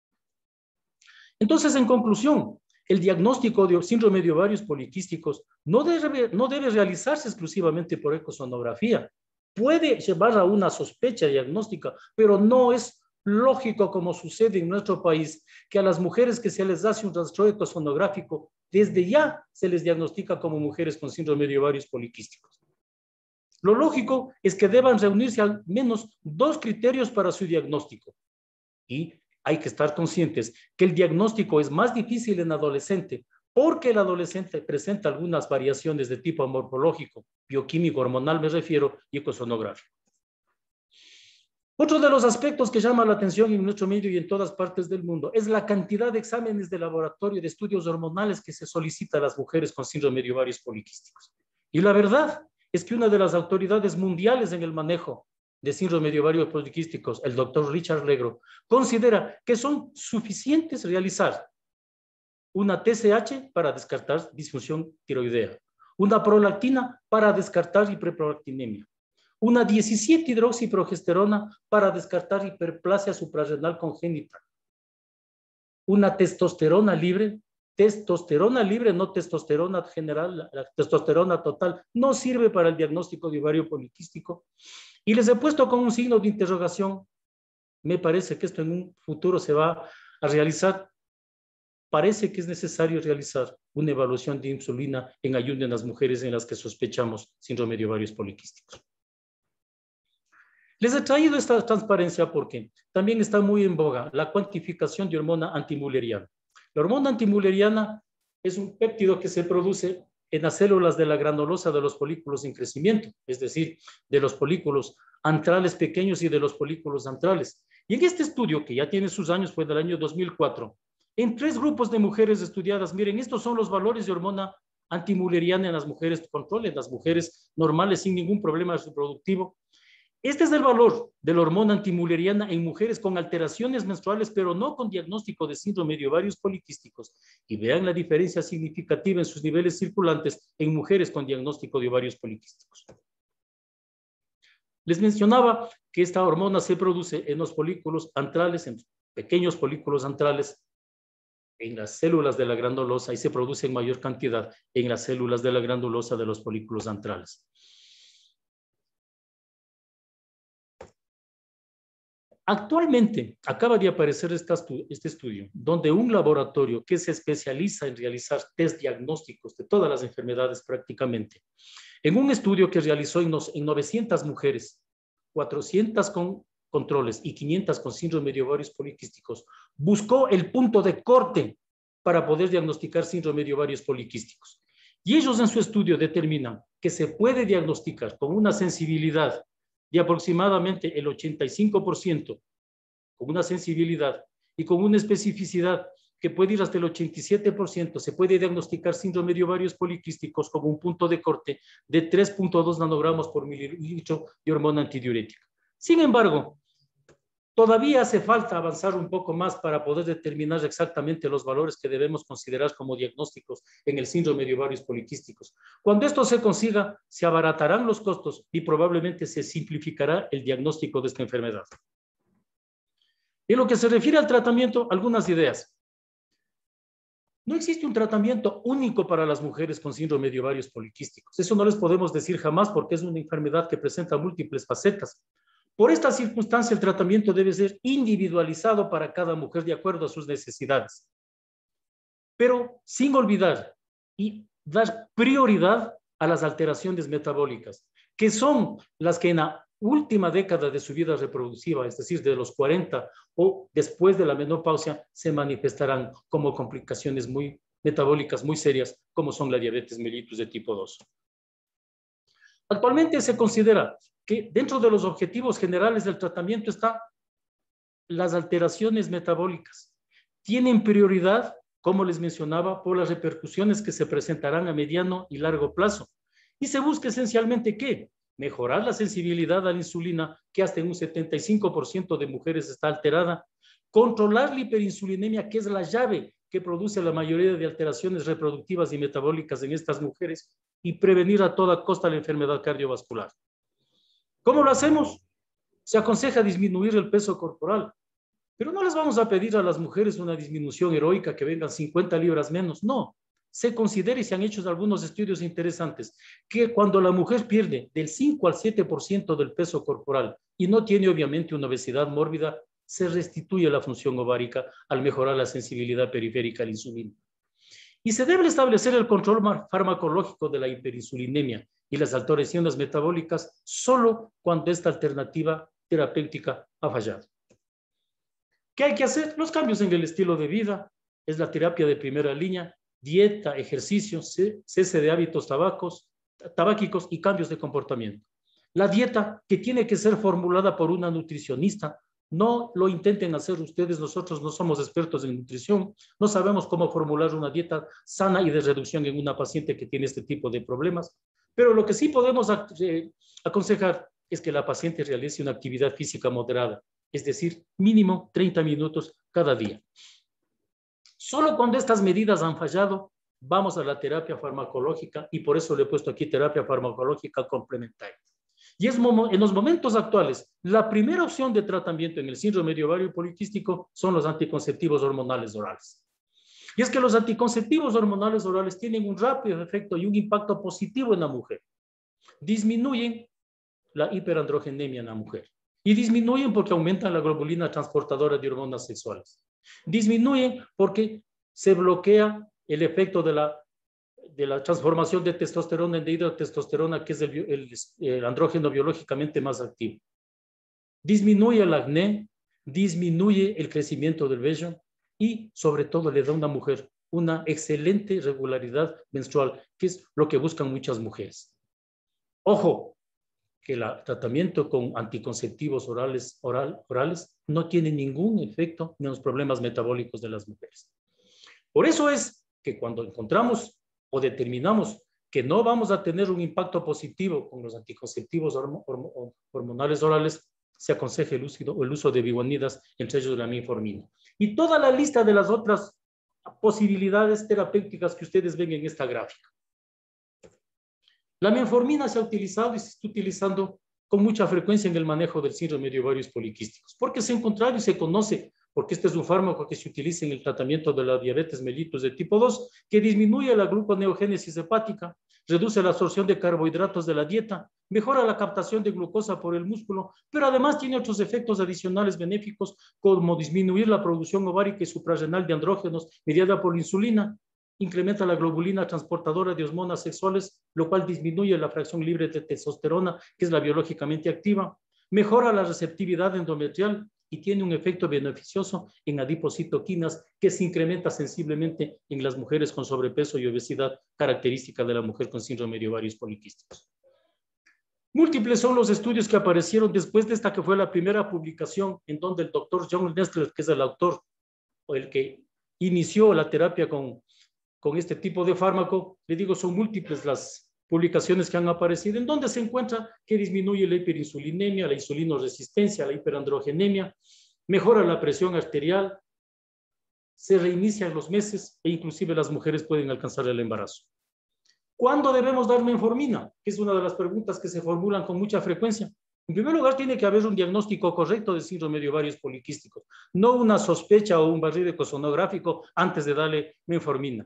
Speaker 5: Entonces, en conclusión, el diagnóstico de síndrome de ovarios poliquísticos no debe realizarse exclusivamente por ecosonografía. Puede llevar a una sospecha diagnóstica, pero no es lógico, como sucede en nuestro país, que a las mujeres que se les hace un rastreo ecosonográfico, desde ya se les diagnostica como mujeres con síndrome de ovarios poliquísticos. Lo lógico es que deban reunirse al menos 2 criterios para su diagnóstico. Y hay que estar conscientes que el diagnóstico es más difícil en adolescente porque el adolescente presenta algunas variaciones de tipo morfológico, bioquímico, hormonal me refiero, y ecosonográfico. Otro de los aspectos que llama la atención en nuestro medio y en todas partes del mundo es la cantidad de exámenes de laboratorio de estudios hormonales que se solicita a las mujeres con síndrome de ovarios poliquísticos. Y la verdad es que una de las autoridades mundiales en el manejo de síndrome de ovarios poliquísticos, el doctor Richard Legro, considera que son suficientes realizar una TSH para descartar disfunción tiroidea, una prolactina para descartar hiperprolactinemia, una 17-hidroxiprogesterona para descartar hiperplasia suprarrenal congénita, una testosterona libre, no testosterona general, la testosterona total no sirve para el diagnóstico de ovario poliquístico. Y les he puesto con un signo de interrogación. Me parece que esto en un futuro se va a realizar. Parece que es necesario realizar una evaluación de insulina en ayuno en las mujeres en las que sospechamos síndrome de ovarios poliquísticos. Les he traído esta transparencia porque también está muy en boga la cuantificación de hormona antimülleriana. La hormona antimülleriana es un péptido que se produce en las células de la granulosa de los folículos en crecimiento, es decir, de los folículos antrales pequeños y de los folículos antrales. Y en este estudio, que ya tiene sus años, fue del año 2004, en 3 grupos de mujeres estudiadas, miren, estos son los valores de hormona antimülleriana en las mujeres control, en las mujeres normales sin ningún problema reproductivo. Este es el valor de la hormona antimülleriana en mujeres con alteraciones menstruales, pero no con diagnóstico de síndrome de ovarios poliquísticos. Y vean la diferencia significativa en sus niveles circulantes en mujeres con diagnóstico de ovarios poliquísticos. Les mencionaba que esta hormona se produce en los folículos antrales, en pequeños folículos antrales, en las células de la granulosa, y se produce en mayor cantidad en las células de la granulosa de los folículos antrales. Actualmente acaba de aparecer este estudio donde un laboratorio que se especializa en realizar test diagnósticos de todas las enfermedades prácticamente, en un estudio que realizó en 900 mujeres, 400 con controles y 500 con síndrome de ovarios poliquísticos, buscó el punto de corte para poder diagnosticar síndrome de ovarios poliquísticos. Y ellos en su estudio determinan que se puede diagnosticar con una sensibilidad de aproximadamente el 85%, con una sensibilidad y con una especificidad que puede ir hasta el 87%, se puede diagnosticar síndrome de ovarios poliquísticos con un punto de corte de 3.2 nanogramos por mililitro de hormona antidiurética. Sin embargo, todavía hace falta avanzar un poco más para poder determinar exactamente los valores que debemos considerar como diagnósticos en el síndrome de ovarios poliquísticos. Cuando esto se consiga, se abaratarán los costos y probablemente se simplificará el diagnóstico de esta enfermedad. En lo que se refiere al tratamiento, algunas ideas. No existe un tratamiento único para las mujeres con síndrome de ovarios poliquísticos. Eso no les podemos decir jamás porque es una enfermedad que presenta múltiples facetas. Por esta circunstancia, el tratamiento debe ser individualizado para cada mujer de acuerdo a sus necesidades, pero sin olvidar y dar prioridad a las alteraciones metabólicas, que son las que en la última década de su vida reproductiva, es decir, de los 40 o después de la menopausia, se manifestarán como complicaciones metabólicas muy serias, como son la diabetes mellitus de tipo 2. Actualmente se considera que dentro de los objetivos generales del tratamiento están las alteraciones metabólicas. Tienen prioridad, como les mencionaba, por las repercusiones que se presentarán a mediano y largo plazo. Y se busca esencialmente ¿qué? Mejorar la sensibilidad a la insulina, que hasta en un 75% de mujeres está alterada. Controlar la hiperinsulinemia, que es la llave que produce la mayoría de alteraciones reproductivas y metabólicas en estas mujeres, y prevenir a toda costa la enfermedad cardiovascular. ¿Cómo lo hacemos? Se aconseja disminuir el peso corporal, pero no les vamos a pedir a las mujeres una disminución heroica que vengan 50 libras menos, no. Se considera y se han hecho algunos estudios interesantes que cuando la mujer pierde del 5 al 7% del peso corporal y no tiene obviamente una obesidad mórbida, se restituye la función ovárica al mejorar la sensibilidad periférica a la insulina. Y se debe establecer el control farmacológico de la hiperinsulinemia y las alteraciones metabólicas solo cuando esta alternativa terapéutica ha fallado. ¿Qué hay que hacer? Los cambios en el estilo de vida, es la terapia de primera línea, dieta, ejercicio, cese de hábitos tabáquicos y cambios de comportamiento. La dieta que tiene que ser formulada por una nutricionista. No lo intenten hacer ustedes, nosotros no somos expertos en nutrición, no sabemos cómo formular una dieta sana y de reducción en una paciente que tiene este tipo de problemas, pero lo que sí podemos aconsejar es que la paciente realice una actividad física moderada, es decir, mínimo 30 minutos cada día. Solo cuando estas medidas han fallado, vamos a la terapia farmacológica y por eso le he puesto aquí terapia farmacológica complementaria. Y es en los momentos actuales, la primera opción de tratamiento en el síndrome de ovario poliquístico son los anticonceptivos hormonales orales. Y es que los anticonceptivos hormonales orales tienen un rápido efecto y un impacto positivo en la mujer. Disminuyen la hiperandrogenemia en la mujer. Y disminuyen porque aumentan la globulina transportadora de hormonas sexuales. Disminuyen porque se bloquea el efecto de la transformación de testosterona en dihidrotestosterona, que es el andrógeno biológicamente más activo. Disminuye el acné, disminuye el crecimiento del vello y sobre todo le da a una mujer una excelente regularidad menstrual, que es lo que buscan muchas mujeres. Ojo, que el tratamiento con anticonceptivos orales no tiene ningún efecto en los problemas metabólicos de las mujeres. Por eso es que cuando encontramos o determinamos que no vamos a tener un impacto positivo con los anticonceptivos hormonales orales, se aconseja el uso de biguanidas, entre ellos la metformina. Y toda la lista de las otras posibilidades terapéuticas que ustedes ven en esta gráfica. La metformina se ha utilizado y se está utilizando con mucha frecuencia en el manejo del síndrome de ovarios poliquísticos, porque se ha encontrado y se conoce, porque este es un fármaco que se utiliza en el tratamiento de la diabetes mellitus de tipo 2, que disminuye la gluconeogénesis hepática, reduce la absorción de carbohidratos de la dieta, mejora la captación de glucosa por el músculo, pero además tiene otros efectos adicionales benéficos, como disminuir la producción ovárica y suprarrenal de andrógenos mediada por la insulina, incrementa la globulina transportadora de hormonas sexuales, lo cual disminuye la fracción libre de testosterona, que es la biológicamente activa, mejora la receptividad endometrial y tiene un efecto beneficioso en adipocitoquinas que se incrementa sensiblemente en las mujeres con sobrepeso y obesidad, característica de la mujer con síndrome de ovarios poliquísticos. Múltiples son los estudios que aparecieron después de esta que fue la primera publicación en donde el doctor John Nestler, que es el autor o el que inició la terapia con este tipo de fármaco, le digo, son múltiples las publicaciones que han aparecido, en donde se encuentra que disminuye la hiperinsulinemia, la insulinoresistencia, la hiperandrogenemia, mejora la presión arterial, se reinicia en los meses e inclusive las mujeres pueden alcanzar el embarazo. ¿Cuándo debemos dar metformina? Que es una de las preguntas que se formulan con mucha frecuencia. En primer lugar, tiene que haber un diagnóstico correcto de síndrome de ovarios poliquísticos, no una sospecha o un barrido ecosonográfico antes de darle metformina.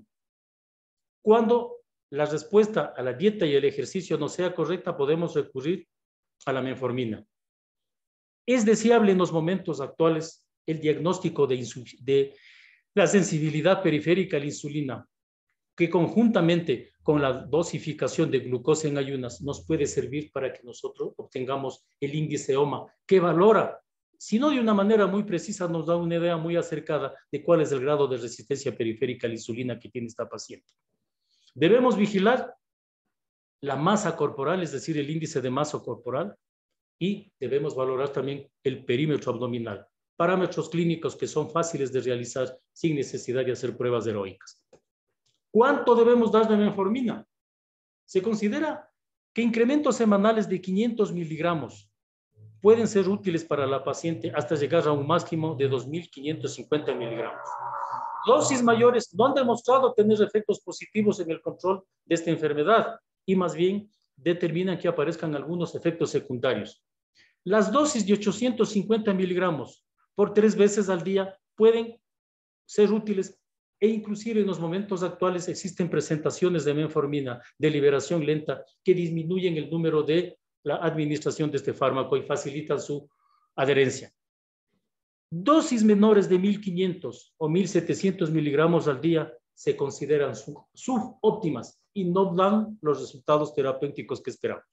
Speaker 5: Cuando la respuesta a la dieta y el ejercicio no sea correcta, podemos recurrir a la metformina. Es deseable en los momentos actuales el diagnóstico de la sensibilidad periférica a la insulina, que conjuntamente con la dosificación de glucosa en ayunas nos puede servir para que nosotros obtengamos el índice OMA, que valora, si no de una manera muy precisa, nos da una idea muy acercada de cuál es el grado de resistencia periférica a la insulina que tiene esta paciente. Debemos vigilar la masa corporal, es decir, el índice de masa corporal, y debemos valorar también el perímetro abdominal. Parámetros clínicos que son fáciles de realizar sin necesidad de hacer pruebas heroicas. ¿Cuánto debemos dar de metformina? Se considera que incrementos semanales de 500 miligramos pueden ser útiles para la paciente hasta llegar a un máximo de 2.550 miligramos. Dosis mayores no han demostrado tener efectos positivos en el control de esta enfermedad y más bien determinan que aparezcan algunos efectos secundarios. Las dosis de 850 miligramos por 3 veces al día pueden ser útiles e inclusive en los momentos actuales existen presentaciones de metformina de liberación lenta que disminuyen el número de la administración de este fármaco y facilitan su adherencia. Dosis menores de 1.500 o 1.700 miligramos al día se consideran subóptimas y no dan los resultados terapéuticos que esperamos.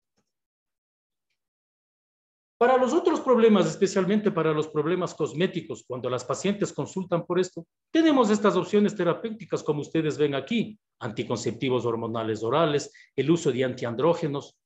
Speaker 5: Para los otros problemas, especialmente para los problemas cosméticos, cuando las pacientes consultan por esto, tenemos estas opciones terapéuticas como ustedes ven aquí, anticonceptivos hormonales orales, el uso de antiandrógenos.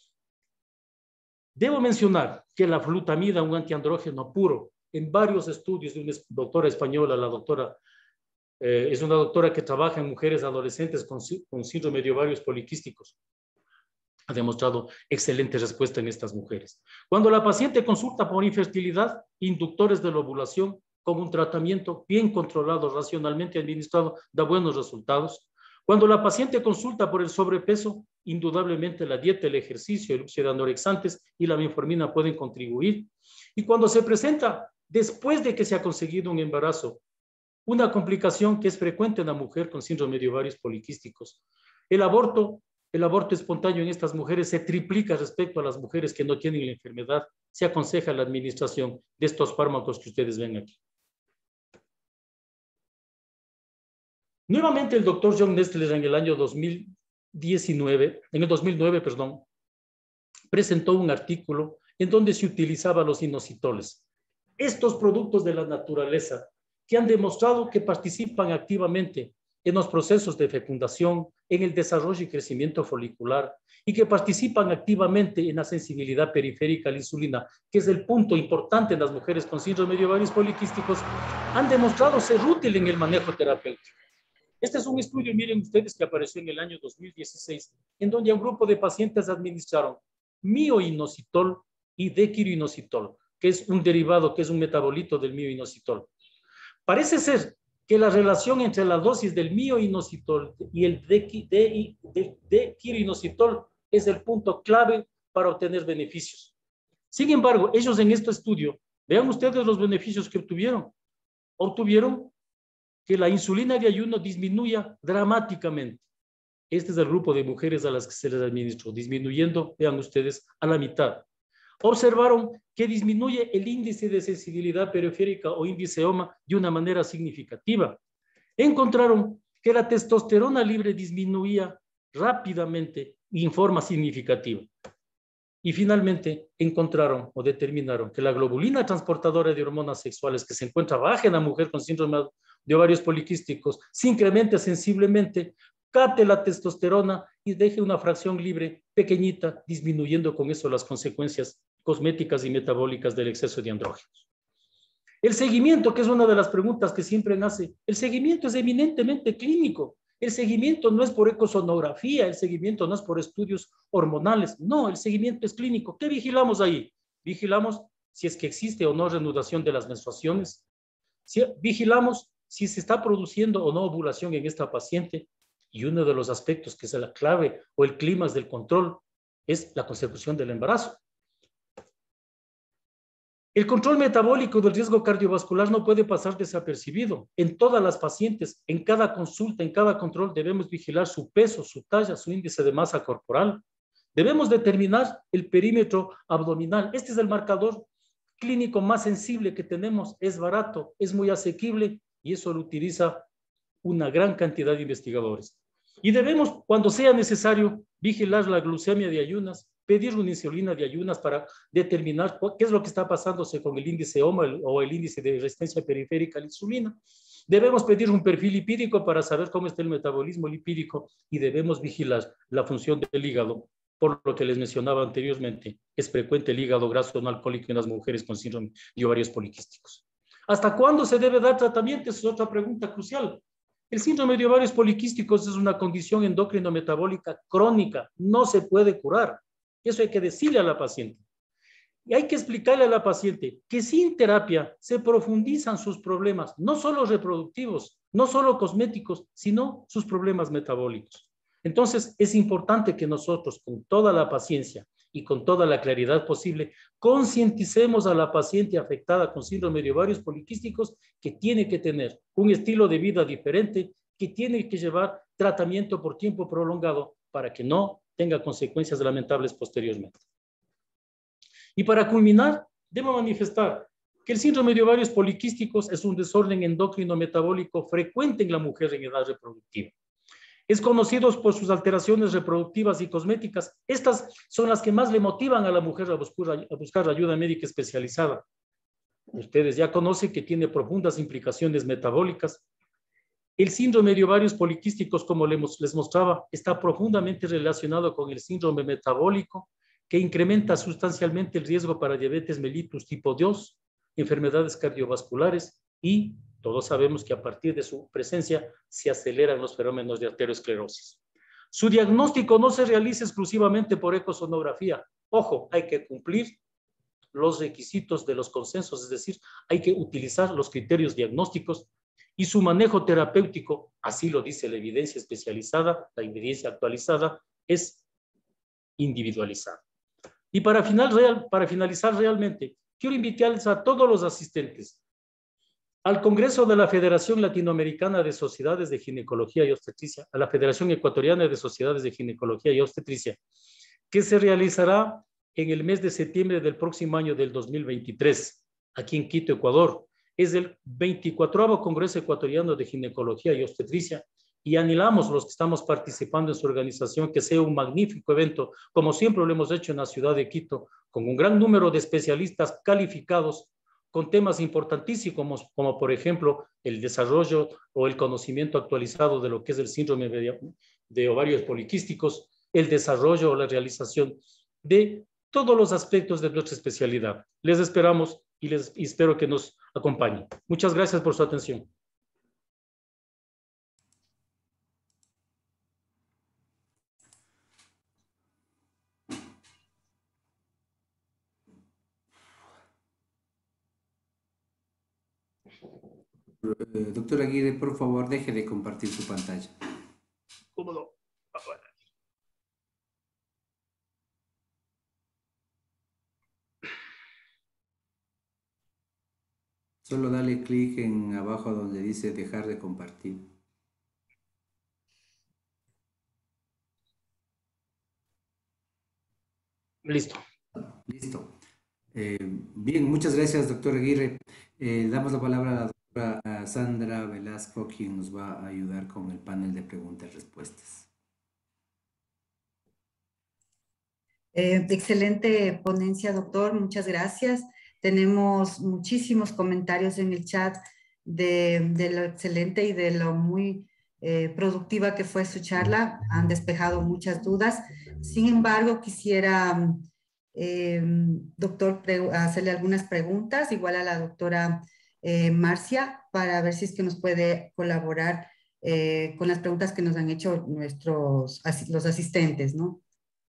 Speaker 5: Debo mencionar que la flutamida, un antiandrógeno puro, en varios estudios de una doctora española, la doctora, es una doctora que trabaja en mujeres adolescentes con síndrome de ovarios poliquísticos. Ha demostrado excelente respuesta en estas mujeres. Cuando la paciente consulta por infertilidad, inductores de la ovulación, con un tratamiento bien controlado, racionalmente administrado, da buenos resultados. Cuando la paciente consulta por el sobrepeso, indudablemente la dieta, el ejercicio, el uso de anorexantes y la metformina pueden contribuir. Y cuando se presenta, después de que se ha conseguido un embarazo, una complicación que es frecuente en la mujer con síndrome de ovarios poliquísticos, el aborto espontáneo en estas mujeres se triplica respecto a las mujeres que no tienen la enfermedad. Se aconseja la administración de estos fármacos que ustedes ven aquí. Nuevamente el doctor John Nestler en el año 2009, presentó un artículo en donde se utilizaba los inositoles. Estos productos de la naturaleza que han demostrado que participan activamente en los procesos de fecundación, en el desarrollo y crecimiento folicular, y que participan activamente en la sensibilidad periférica a la insulina, que es el punto importante en las mujeres con síndrome de ovarios poliquísticos, han demostrado ser útil en el manejo terapéutico. Este es un estudio, miren ustedes, que apareció en el año 2016, en donde a un grupo de pacientes administraron mioinositol y dequiroinositol, que es un derivado, que es un metabolito del mioinositol. Parece ser que la relación entre la dosis del mioinositol y el dequiroinositol es el punto clave para obtener beneficios. Sin embargo, ellos en este estudio, vean ustedes los beneficios que obtuvieron que la insulina de ayuno disminuya dramáticamente. Este es el grupo de mujeres a las que se les administró, disminuyendo, vean ustedes, a la mitad. Observaron que disminuye el índice de sensibilidad periférica o índice OMA de una manera significativa. Encontraron que la testosterona libre disminuía rápidamente y en forma significativa. Y finalmente encontraron o determinaron que la globulina transportadora de hormonas sexuales que se encuentra baja en la mujer con síndrome de ovarios poliquísticos se incrementa sensiblemente, capte la testosterona y deje una fracción libre pequeñita, disminuyendo con eso las consecuencias cosméticas y metabólicas del exceso de andrógenos. El seguimiento, que es una de las preguntas que siempre nace, el seguimiento es eminentemente clínico. El seguimiento no es por ecosonografía, el seguimiento no es por estudios hormonales, no, el seguimiento es clínico. ¿Qué vigilamos ahí? Vigilamos si es que existe o no reanudación de las menstruaciones, vigilamos si se está produciendo o no ovulación en esta paciente, y uno de los aspectos que es la clave o el clímax del control es la consecución del embarazo. El control metabólico del riesgo cardiovascular no puede pasar desapercibido. En todas las pacientes, en cada consulta, en cada control, debemos vigilar su peso, su talla, su índice de masa corporal. Debemos determinar el perímetro abdominal. Este es el marcador clínico más sensible que tenemos. Es barato, es muy asequible y eso lo utiliza una gran cantidad de investigadores. Y debemos, cuando sea necesario, vigilar la glucemia de ayunas, pedir una insulina de ayunas para determinar qué es lo que está pasándose con el índice OMA o el índice de resistencia periférica a la insulina. Debemos pedir un perfil lipídico para saber cómo está el metabolismo lipídico y debemos vigilar la función del hígado. Por lo que les mencionaba anteriormente, es frecuente el hígado graso no alcohólico en las mujeres con síndrome de ovarios poliquísticos. ¿Hasta cuándo se debe dar tratamiento? Esa es otra pregunta crucial. El síndrome de ovarios poliquísticos es una condición endocrino-metabólica crónica, no se puede curar. Eso hay que decirle a la paciente. Y hay que explicarle a la paciente que sin terapia se profundizan sus problemas, no solo reproductivos, no solo cosméticos, sino sus problemas metabólicos. Entonces, es importante que nosotros, con toda la paciencia y con toda la claridad posible, concienticemos a la paciente afectada con síndrome de ovarios poliquísticos que tiene que tener un estilo de vida diferente, que tiene que llevar tratamiento por tiempo prolongado para que no tenga consecuencias lamentables posteriormente. Y para culminar, debo manifestar que el síndrome de ovarios poliquísticos es un desorden endocrino metabólico frecuente en la mujer en edad reproductiva. Es conocido por sus alteraciones reproductivas y cosméticas. Estas son las que más le motivan a la mujer a buscar ayuda médica especializada. Ustedes ya conocen que tiene profundas implicaciones metabólicas. El síndrome de ovarios poliquísticos, como les mostraba, está profundamente relacionado con el síndrome metabólico, que incrementa sustancialmente el riesgo para diabetes mellitus tipo 2, enfermedades cardiovasculares y todos sabemos que a partir de su presencia se aceleran los fenómenos de arteriosclerosis. Su diagnóstico no se realiza exclusivamente por ecosonografía. Ojo, hay que cumplir los requisitos de los consensos, es decir, hay que utilizar los criterios diagnósticos y su manejo terapéutico, así lo dice la evidencia especializada, la evidencia actualizada, es individualizada. Y para finalizar realmente, quiero invitarles a todos los asistentes al Congreso de la Federación Latinoamericana de Sociedades de Ginecología y Obstetricia, a la Federación Ecuatoriana de Sociedades de Ginecología y Obstetricia, que se realizará en el mes de septiembre del próximo año del 2023, aquí en Quito, Ecuador. Es el 24º Congreso Ecuatoriano de Ginecología y Obstetricia y anhelamos los que estamos participando en su organización que sea un magnífico evento, como siempre lo hemos hecho en la ciudad de Quito, con un gran número de especialistas calificados con temas importantísimos como por ejemplo el desarrollo o el conocimiento actualizado de lo que es el síndrome de ovarios poliquísticos, el desarrollo o la realización de todos los aspectos de nuestra especialidad. Les esperamos y espero que nos acompañen. Muchas gracias por su atención.
Speaker 3: Doctor Aguirre, por favor, deje de compartir su pantalla.
Speaker 5: ¿Cómo no?
Speaker 3: Solo dale clic en abajo donde dice dejar de compartir.
Speaker 5: Listo.
Speaker 3: Listo. Bien, muchas gracias, doctor Aguirre. Damos la palabra a la doctora Sandra Velasco, quien nos va a ayudar con el panel de preguntas y respuestas.
Speaker 4: Excelente ponencia, doctor. Muchas gracias. Tenemos muchísimos comentarios en el chat de lo excelente y de lo muy productiva que fue su charla. Han despejado muchas dudas. Sin embargo, quisiera, doctor, hacerle algunas preguntas, igual a la doctora Marcia, para ver si es que nos puede colaborar con las preguntas que nos han hecho los asistentes, ¿no?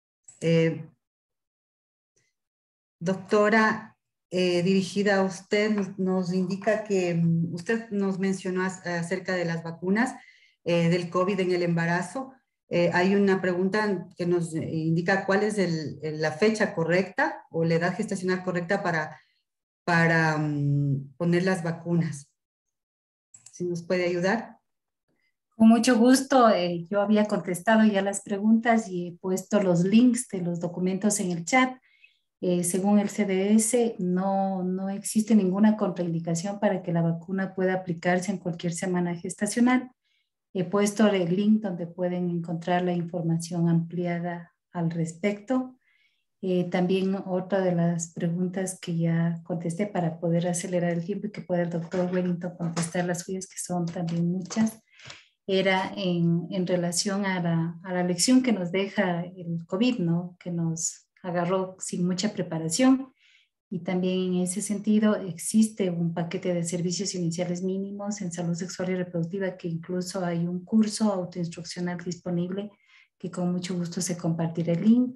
Speaker 4: Doctora, dirigida a usted, nos indica que usted nos mencionó acerca de las vacunas del COVID en el embarazo. Hay una pregunta que nos indica cuál es la fecha correcta o la edad gestacional correcta para poner las vacunas. ¿Sí nos puede ayudar?
Speaker 1: Con mucho gusto. Yo había contestado ya las preguntas y he puesto los links de los documentos en el chat. Según el CDS, no existe ninguna contraindicación para que la vacuna pueda aplicarse en cualquier semana gestacional. He puesto el link donde pueden encontrar la información ampliada al respecto. También otra de las preguntas que ya contesté para poder acelerar el tiempo y que pueda el doctor Wellington contestar las suyas, que son también muchas, era en relación a la lección que nos deja el COVID, ¿no? Que nos agarró sin mucha preparación. Y también en ese sentido existe un paquete de servicios iniciales mínimos en salud sexual y reproductiva, que incluso hay un curso autoinstruccional disponible que con mucho gusto se compartirá el link.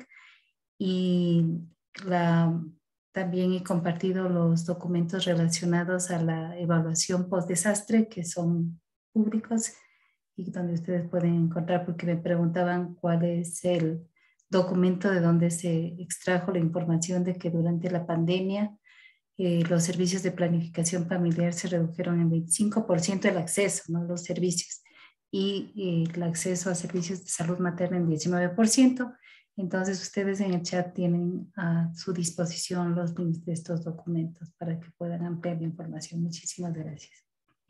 Speaker 1: Y también he compartido los documentos relacionados a la evaluación post-desastre, que son públicos y donde ustedes pueden encontrar, porque me preguntaban cuál es el documento de donde se extrajo la información de que durante la pandemia los servicios de planificación familiar se redujeron en 25% el acceso, ¿no? Los servicios, y el acceso a servicios de salud materna en 19%. Entonces ustedes en el chat tienen a su disposición los links de estos documentos para que puedan ampliar la información. Muchísimas gracias.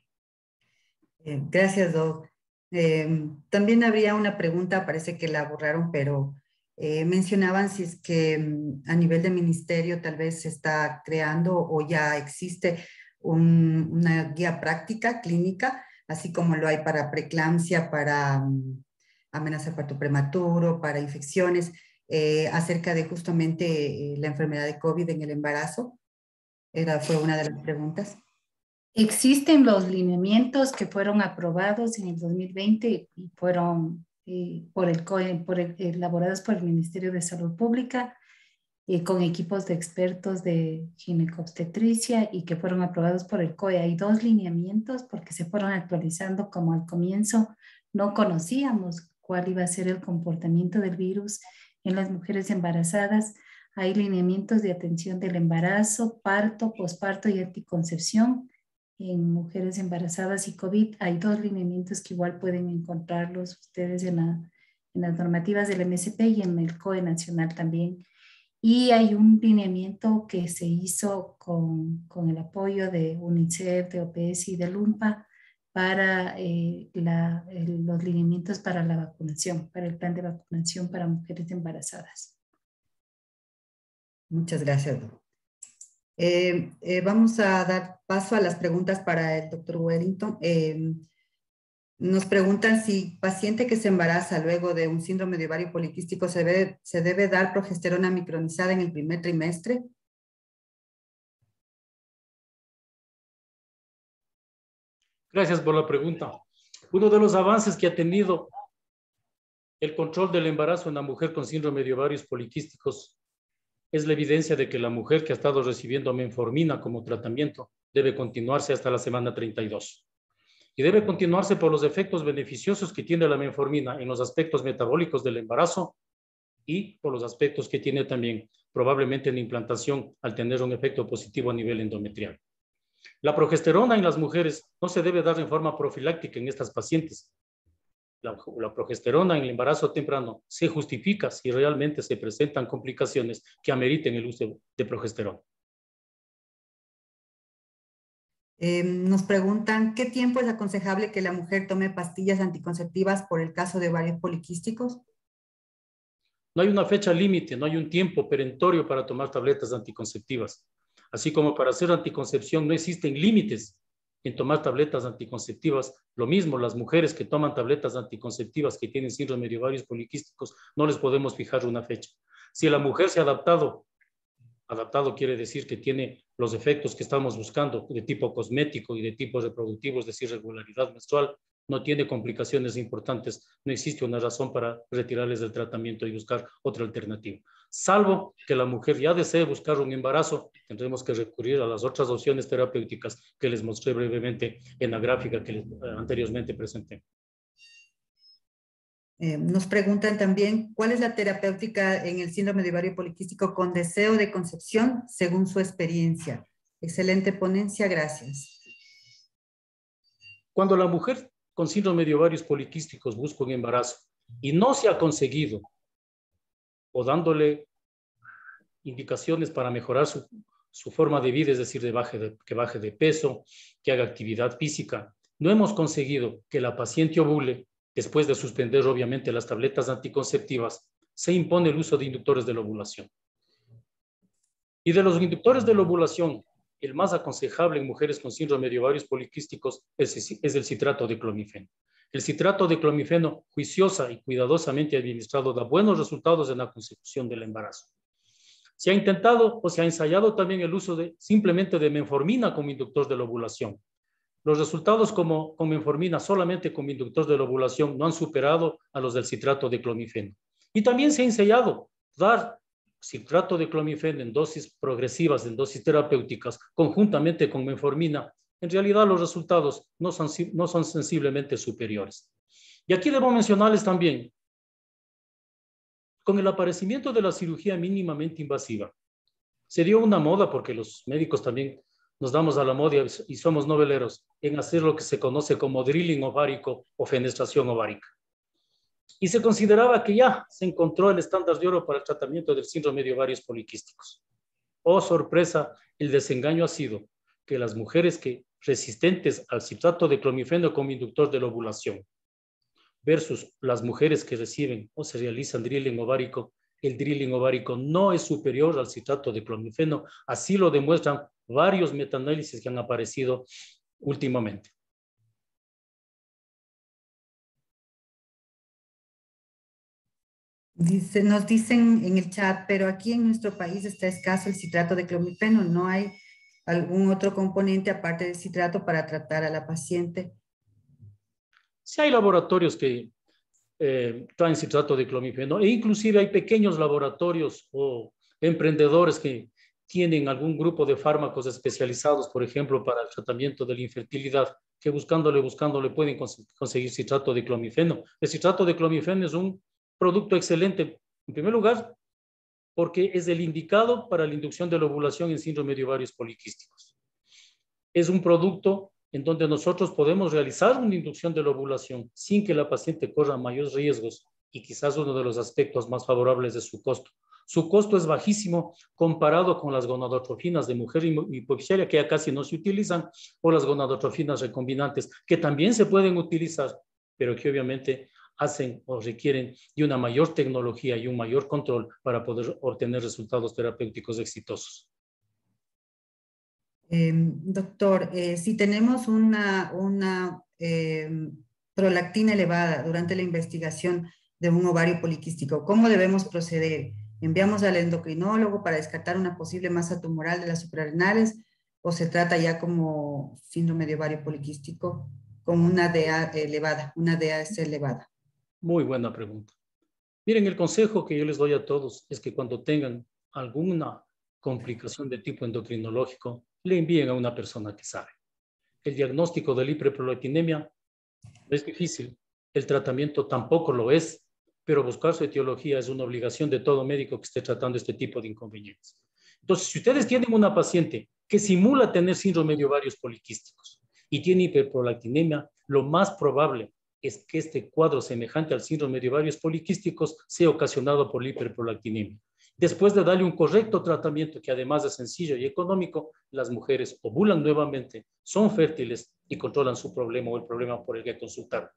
Speaker 4: Gracias, Doc. También habría una pregunta, parece que la borraron, pero mencionaban si es que a nivel de ministerio tal vez se está creando o ya existe una guía práctica clínica, así como lo hay para preeclampsia, para amenaza de parto prematuro, para infecciones, acerca de justamente la enfermedad de COVID en el embarazo. Fue una de las preguntas.
Speaker 1: Existen los lineamientos que fueron aprobados en el 2020 y fueron elaborados por el Ministerio de Salud Pública con equipos de expertos de ginecobstetricia y que fueron aprobados por el COE. Hay 2 lineamientos porque se fueron actualizando, como al comienzo no conocíamos cuál iba a ser el comportamiento del virus en las mujeres embarazadas. Hay lineamientos de atención del embarazo, parto, posparto y anticoncepción en mujeres embarazadas y COVID. Hay 2 lineamientos que igual pueden encontrarlos ustedes en las normativas del MSP y en el COE nacional también. Y hay un lineamiento que se hizo con el apoyo de UNICEF, de OPS y de LUMPA para los lineamientos para la vacunación, para el plan de vacunación para mujeres embarazadas.
Speaker 4: Muchas gracias, Doc. Vamos a dar paso a las preguntas para el doctor Wellington. Nos preguntan si paciente que se embaraza luego de un síndrome de ovario poliquístico se debe dar progesterona micronizada en el primer trimestre.
Speaker 5: Gracias por la pregunta. Uno de los avances que ha tenido el control del embarazo en la mujer con síndrome de ovarios poliquísticos es la evidencia de que la mujer que ha estado recibiendo metformina como tratamiento debe continuarse hasta la semana 32. Y debe continuarse por los efectos beneficiosos que tiene la metformina en los aspectos metabólicos del embarazo y por los aspectos que tiene también probablemente en la implantación al tener un efecto positivo a nivel endometrial. La progesterona en las mujeres no se debe dar en forma profiláctica en estas pacientes. La progesterona en el embarazo temprano se justifica si realmente se presentan complicaciones que ameriten el uso de progesterona.
Speaker 4: Nos preguntan, ¿qué tiempo es aconsejable que la mujer tome pastillas anticonceptivas por el caso de ovarios poliquísticos?
Speaker 5: No hay una fecha límite, no hay un tiempo perentorio para tomar tabletas anticonceptivas. Así como para hacer anticoncepción no existen límites en tomar tabletas anticonceptivas. Lo mismo, las mujeres que toman tabletas anticonceptivas que tienen síndrome de ovarios poliquísticos, no les podemos fijar una fecha. Si la mujer se ha adaptado quiere decir que tiene los efectos que estamos buscando de tipo cosmético y de tipo reproductivo, es decir, regularidad menstrual, no tiene complicaciones importantes, no existe una razón para retirarles del tratamiento y buscar otra alternativa. Salvo que la mujer ya desee buscar un embarazo, tendremos que recurrir a las otras opciones terapéuticas que les mostré brevemente en la gráfica que les anteriormente presenté.
Speaker 4: Nos preguntan también, ¿cuál es la terapéutica en el síndrome de ovario poliquístico con deseo de concepción según su experiencia? Excelente ponencia, gracias.
Speaker 5: Cuando la mujer con síndrome de ovarios poliquísticos busca un embarazo y no se ha conseguido, o dándole indicaciones para mejorar su forma de vida, es decir, que baje de peso, que haga actividad física, no hemos conseguido que la paciente ovule, después de suspender obviamente las tabletas anticonceptivas, se impone el uso de inductores de la ovulación. Y de los inductores de la ovulación, el más aconsejable en mujeres con síndrome de ovarios poliquísticos es el citrato de clomifeno. El citrato de clomifeno, juiciosa y cuidadosamente administrado, da buenos resultados en la consecución del embarazo. Se ha intentado o se ha ensayado también el uso simplemente de metformina como inductor de la ovulación. Los resultados con metformina solamente como inductor de la ovulación no han superado a los del citrato de clomifeno. Y también se ha ensayado dar citrato de clomifeno en dosis progresivas, en dosis terapéuticas, conjuntamente con metformina. En realidad los resultados no son sensiblemente superiores. Y aquí debo mencionarles también, con el aparecimiento de la cirugía mínimamente invasiva, se dio una moda, porque los médicos también nos damos a la moda y somos noveleros, en hacer lo que se conoce como drilling ovárico o fenestración ovárica. Y se consideraba que ya se encontró el estándar de oro para el tratamiento del síndrome de ovarios poliquísticos. Oh, sorpresa, el desengaño ha sido que las mujeres resistentes al citrato de clomifeno como inductor de la ovulación versus las mujeres que reciben o se realizan drilling ovárico, el drilling ovárico no es superior al citrato de clomifeno. Así lo demuestran varios metaanálisis que han aparecido últimamente.
Speaker 4: Nos dicen en el chat, pero aquí en nuestro país está escaso el citrato de clomifeno. ¿No hay algún otro componente aparte del citrato para tratar a la paciente?
Speaker 5: Sí hay laboratorios que traen citrato de clomifeno e inclusive hay pequeños laboratorios o emprendedores que tienen algún grupo de fármacos especializados, por ejemplo, para el tratamiento de la infertilidad, que buscándole pueden conseguir citrato de clomifeno. El citrato de clomifeno es un producto excelente, en primer lugar, porque es el indicado para la inducción de la ovulación en síndrome de ovarios poliquísticos. Es un producto en donde nosotros podemos realizar una inducción de la ovulación sin que la paciente corra mayores riesgos y quizás uno de los aspectos más favorables es su costo. Su costo es bajísimo comparado con las gonadotrofinas de mujer hipoficiaria que ya casi no se utilizan o las gonadotrofinas recombinantes que también se pueden utilizar, pero que obviamente hacen o requieren de una mayor tecnología y un mayor control para poder obtener resultados terapéuticos exitosos.
Speaker 4: Doctor, si tenemos una prolactina elevada durante la investigación de un ovario poliquístico, ¿cómo debemos proceder? ¿Enviamos al endocrinólogo para descartar una posible masa tumoral de las suprarrenales o se trata ya como síndrome de ovario poliquístico con una DA elevada, una DAS elevada?
Speaker 5: Muy buena pregunta. Miren, el consejo que yo les doy a todos es que cuando tengan alguna complicación de tipo endocrinológico, le envíen a una persona que sabe. El diagnóstico de la hiperprolactinemia es difícil, el tratamiento tampoco lo es, pero buscar su etiología es una obligación de todo médico que esté tratando este tipo de inconvenientes. Entonces, si ustedes tienen una paciente que simula tener síndrome de ovarios poliquísticos y tiene hiperprolactinemia, lo más probable es que este cuadro semejante al síndrome de ovarios poliquísticos sea ocasionado por la hiperprolactinemia. Después de darle un correcto tratamiento, que además de sencillo y económico, las mujeres ovulan nuevamente, son fértiles y controlan su problema o el problema por el que consultaron.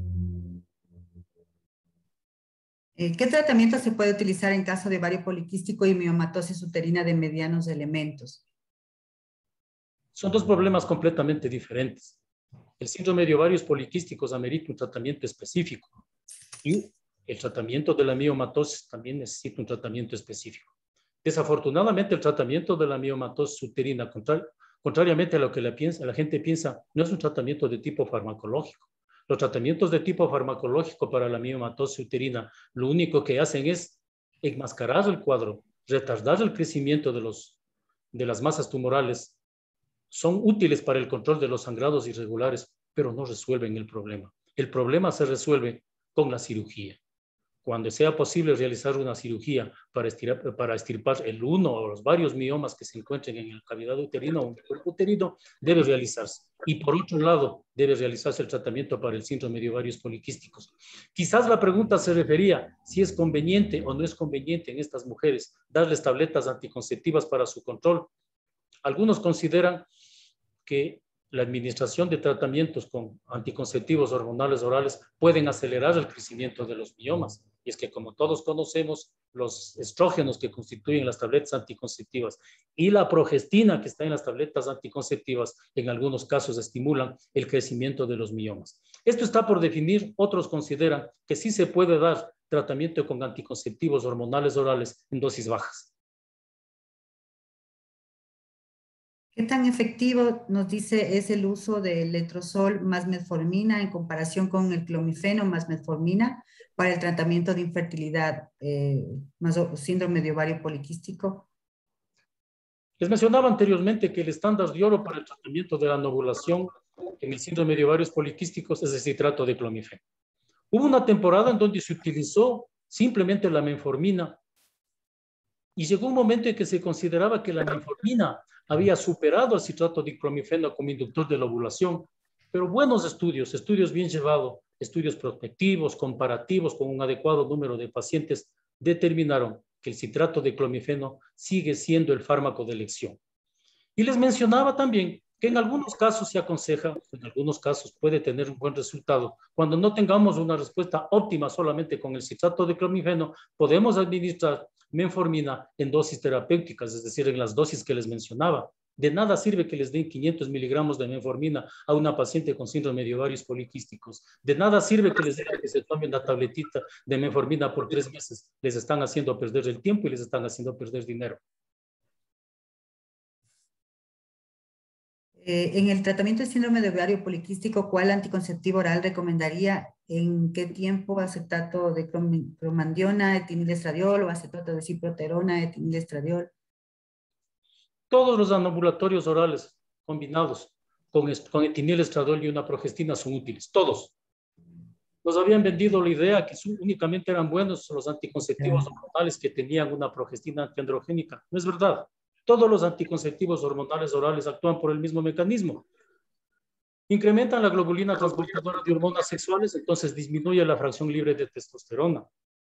Speaker 4: ¿Qué tratamiento se puede utilizar en caso de ovario poliquístico y miomatosis uterina de medianos elementos?
Speaker 5: Son dos problemas completamente diferentes. El síndrome de ovarios poliquísticos amerita un tratamiento específico y el tratamiento de la miomatosis también necesita un tratamiento específico. Desafortunadamente, el tratamiento de la miomatosis uterina, contrariamente a lo que la gente piensa, no es un tratamiento de tipo farmacológico. Los tratamientos de tipo farmacológico para la miomatosis uterina lo único que hacen es enmascarar el cuadro, retardar el crecimiento de las masas tumorales. Son útiles para el control de los sangrados irregulares, pero no resuelven el problema. El problema se resuelve con la cirugía. Cuando sea posible realizar una cirugía para extirpar el uno o los varios miomas que se encuentren en la cavidad uterina o en el cuerpo uterino, debe realizarse. Y por otro lado, debe realizarse el tratamiento para el síndrome de ovarios poliquísticos. Quizás la pregunta se refería si es conveniente o no es conveniente en estas mujeres darles tabletas anticonceptivas para su control. Algunos consideran que la administración de tratamientos con anticonceptivos hormonales orales pueden acelerar el crecimiento de los miomas. Y es que, como todos conocemos, los estrógenos que constituyen las tabletas anticonceptivas y la progestina que está en las tabletas anticonceptivas, en algunos casos estimulan el crecimiento de los miomas. Esto está por definir. Otros consideran que sí se puede dar tratamiento con anticonceptivos hormonales orales en dosis bajas.
Speaker 4: ¿Qué tan efectivo, nos dice, es el uso del letrozol más metformina en comparación con el clomifeno más metformina para el tratamiento de infertilidad, más síndrome de ovario poliquístico?
Speaker 5: Les mencionaba anteriormente que el estándar de oro para el tratamiento de la anovulación en el síndrome de ovarios poliquísticos es el citrato de clomifeno. Hubo una temporada en donde se utilizó simplemente la metformina y llegó un momento en que se consideraba que la metformina había superado al citrato de clomifeno como inductor de la ovulación, pero buenos estudios bien llevados, estudios prospectivos, comparativos con un adecuado número de pacientes, determinaron que el citrato de clomifeno sigue siendo el fármaco de elección. Y les mencionaba también que en algunos casos se aconseja, en algunos casos puede tener un buen resultado. Cuando no tengamos una respuesta óptima solamente con el citrato de clomifeno, podemos administrar metformina en dosis terapéuticas, es decir, en las dosis que les mencionaba. De nada sirve que les den 500 miligramos de metformina a una paciente con síndrome de ovarios poliquísticos. De nada sirve que les digan que se tomen una tabletita de metformina por 3 meses. Les están haciendo perder el tiempo y les están haciendo perder dinero.
Speaker 4: En el tratamiento de síndrome de ovario poliquístico, ¿cuál anticonceptivo oral recomendaría? ¿En qué tiempo? ¿Acetato de cromandiona, etinilestradiol o acetato de ciproterona, etinilestradiol?
Speaker 5: Todos los anovulatorios orales combinados con etinilestradiol y una progestina son útiles, todos. Nos habían vendido la idea que únicamente eran buenos los anticonceptivos hormonales que tenían una progestina antiandrogénica. No es verdad. Todos los anticonceptivos hormonales orales actúan por el mismo mecanismo. Incrementan la globulina transportadora de hormonas sexuales, entonces disminuye la fracción libre de testosterona.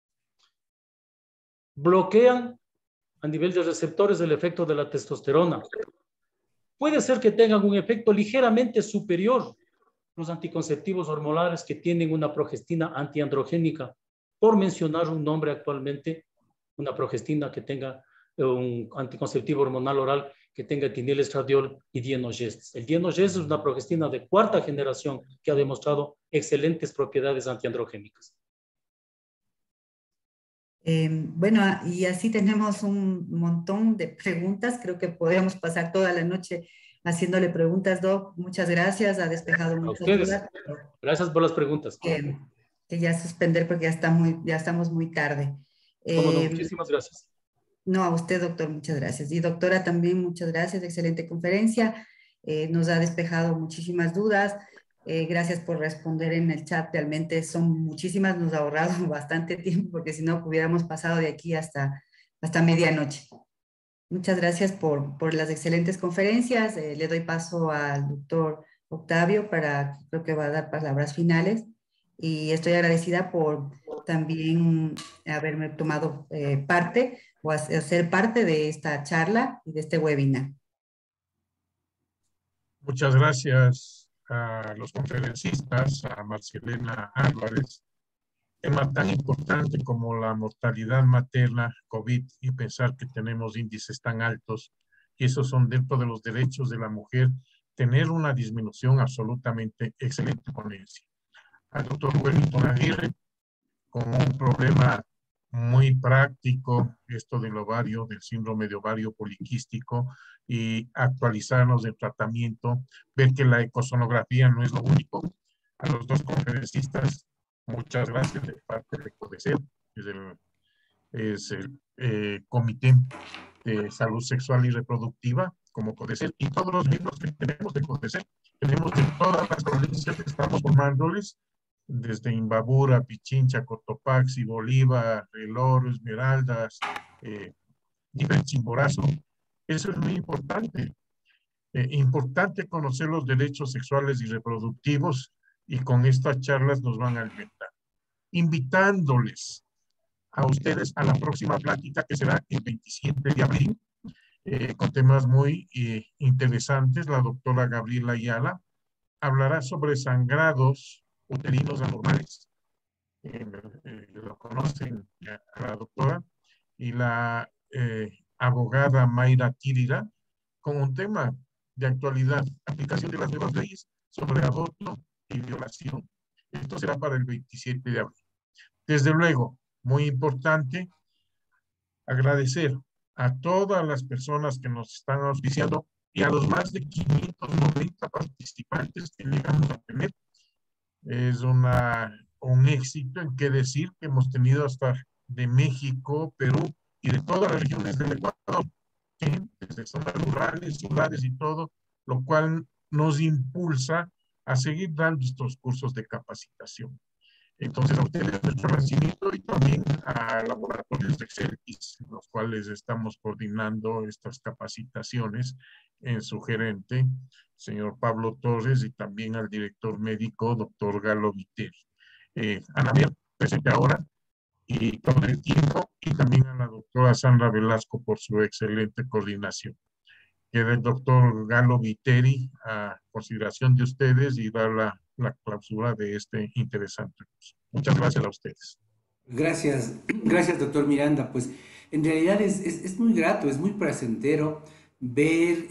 Speaker 5: Bloquean a nivel de receptores el efecto de la testosterona. Puede ser que tengan un efecto ligeramente superior los anticonceptivos hormonales que tienen una progestina antiandrogénica, por mencionar un nombre actualmente, una progestina que tenga un anticonceptivo hormonal oral que tenga etinilestradiol y dienogest. El dienogest es una progestina de 4ª generación que ha demostrado excelentes propiedades antiandrogénicas.
Speaker 4: Bueno, y así tenemos un montón de preguntas. Creo que podríamos pasar toda la noche haciéndole preguntas, Doc. Muchas gracias, ha despejado muchas dudas.
Speaker 5: Gracias por las preguntas.
Speaker 4: Que ya suspender porque ya estamos muy tarde.
Speaker 5: Cómo no, muchísimas gracias.
Speaker 4: No, a usted, doctor, muchas gracias. Y doctora también, muchas gracias. Excelente conferencia. Nos ha despejado muchísimas dudas. Gracias por responder en el chat. Realmente son muchísimas. Nos ha ahorrado bastante tiempo porque si no hubiéramos pasado de aquí hasta medianoche. Muchas gracias por las excelentes conferencias. Le doy paso al doctor Octavio creo que va a dar palabras finales. Y estoy agradecida por también haberme tomado parte o ser parte de esta charla y de este webinar.
Speaker 6: Muchas gracias a los conferencistas, a Marcielena Álvarez. Tema tan importante como la mortalidad materna, COVID, y pensar que tenemos índices tan altos, y esos son dentro de los derechos de la mujer, tener una disminución absolutamente excelente ponencia. Al doctor Wellington Aguirre, con un problema muy práctico, esto del ovario, del síndrome de ovario poliquístico, y actualizarnos del tratamiento, ver que la ecosonografía no es lo único. A los dos conferencistas, muchas gracias de parte de CODECET, es el Comité de Salud Sexual y Reproductiva, como CODECET, y todos los miembros que tenemos de CODECET, tenemos de todas las provincias que estamos formándoles, desde Imbabura, Pichincha, Cotopaxi, Bolívar, El Oro, Esmeraldas, Chimborazo. Eso es muy importante. Importante conocer los derechos sexuales y reproductivos, y con estas charlas nos van a alimentar. Invitándoles a ustedes a la próxima plática que será el 27 de abril, con temas muy interesantes. La doctora Gabriela Ayala hablará sobre sangrados uterinos anormales. lo conocen a la doctora, y la abogada Mayra Tirira, con un tema de actualidad, aplicación de las nuevas leyes sobre aborto y violación. Esto será para el 27 de abril. Desde luego, muy importante, agradecer a todas las personas que nos están auspiciando y a los más de 590 participantes que llegamos a tener. Es un éxito, en qué decir que hemos tenido hasta de México, Perú y de todas las regiones del Ecuador, desde zonas rurales, ciudades y todo, lo cual nos impulsa a seguir dando estos cursos de capacitación. Entonces, a ustedes nuestro agradecimiento y también a laboratorios de Exceltis, los cuales estamos coordinando estas capacitaciones en su gerente, señor Pablo Torres, y también al director médico, doctor Galo Viteri. Ana María, presente ahora, y todo el tiempo, y también a la doctora Sandra Velasco por su excelente coordinación. Queda el doctor Galo Viteri a consideración de ustedes y dar la clausura de este interesante curso. Muchas gracias a ustedes.
Speaker 3: Gracias, gracias, doctor Miranda. Pues en realidad es muy grato, es muy placentero ver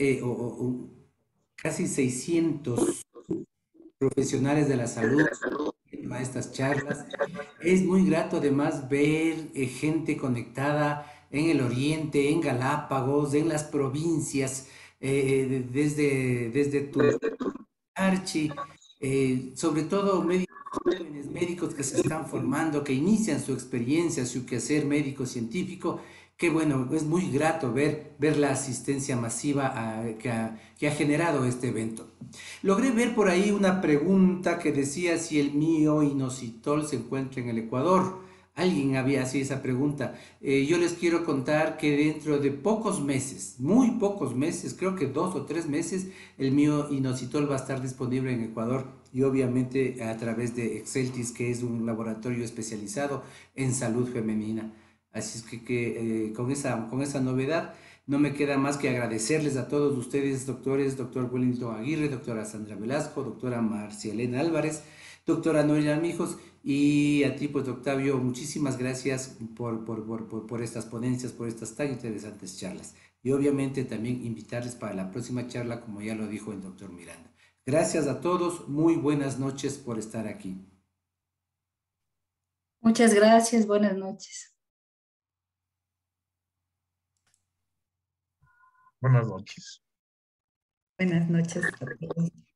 Speaker 3: casi 600 profesionales de la salud a estas charlas. Es muy grato además ver gente conectada en el oriente, en Galápagos, en las provincias, desde tu Archi, sobre todo médicos jóvenes, médicos que se están formando, que inician su experiencia, su quehacer médico científico. Que bueno, es muy grato ver la asistencia masiva que ha generado este evento. Logré ver por ahí una pregunta que decía si el mío inositol se encuentra en el Ecuador. Alguien había así esa pregunta. Yo les quiero contar que dentro de pocos meses, muy pocos meses, creo que 2 o 3 meses, el mío inositol va a estar disponible en Ecuador y obviamente a través de Exceltis, que es un laboratorio especializado en salud femenina. Así es que con esa novedad no me queda más que agradecerles a todos ustedes, doctores, doctor Wellington Aguirre, doctora Sandra Velasco, doctora Marcia Elena Álvarez, doctora Noelia Mijos, y a ti, pues, Octavio, muchísimas gracias por estas ponencias, por estas tan interesantes charlas. Y obviamente también invitarles para la próxima charla, como ya lo dijo el doctor Miranda. Gracias a todos, muy buenas noches por estar aquí.
Speaker 1: Muchas gracias, buenas noches.
Speaker 6: Buenas noches.
Speaker 4: Buenas noches a todos.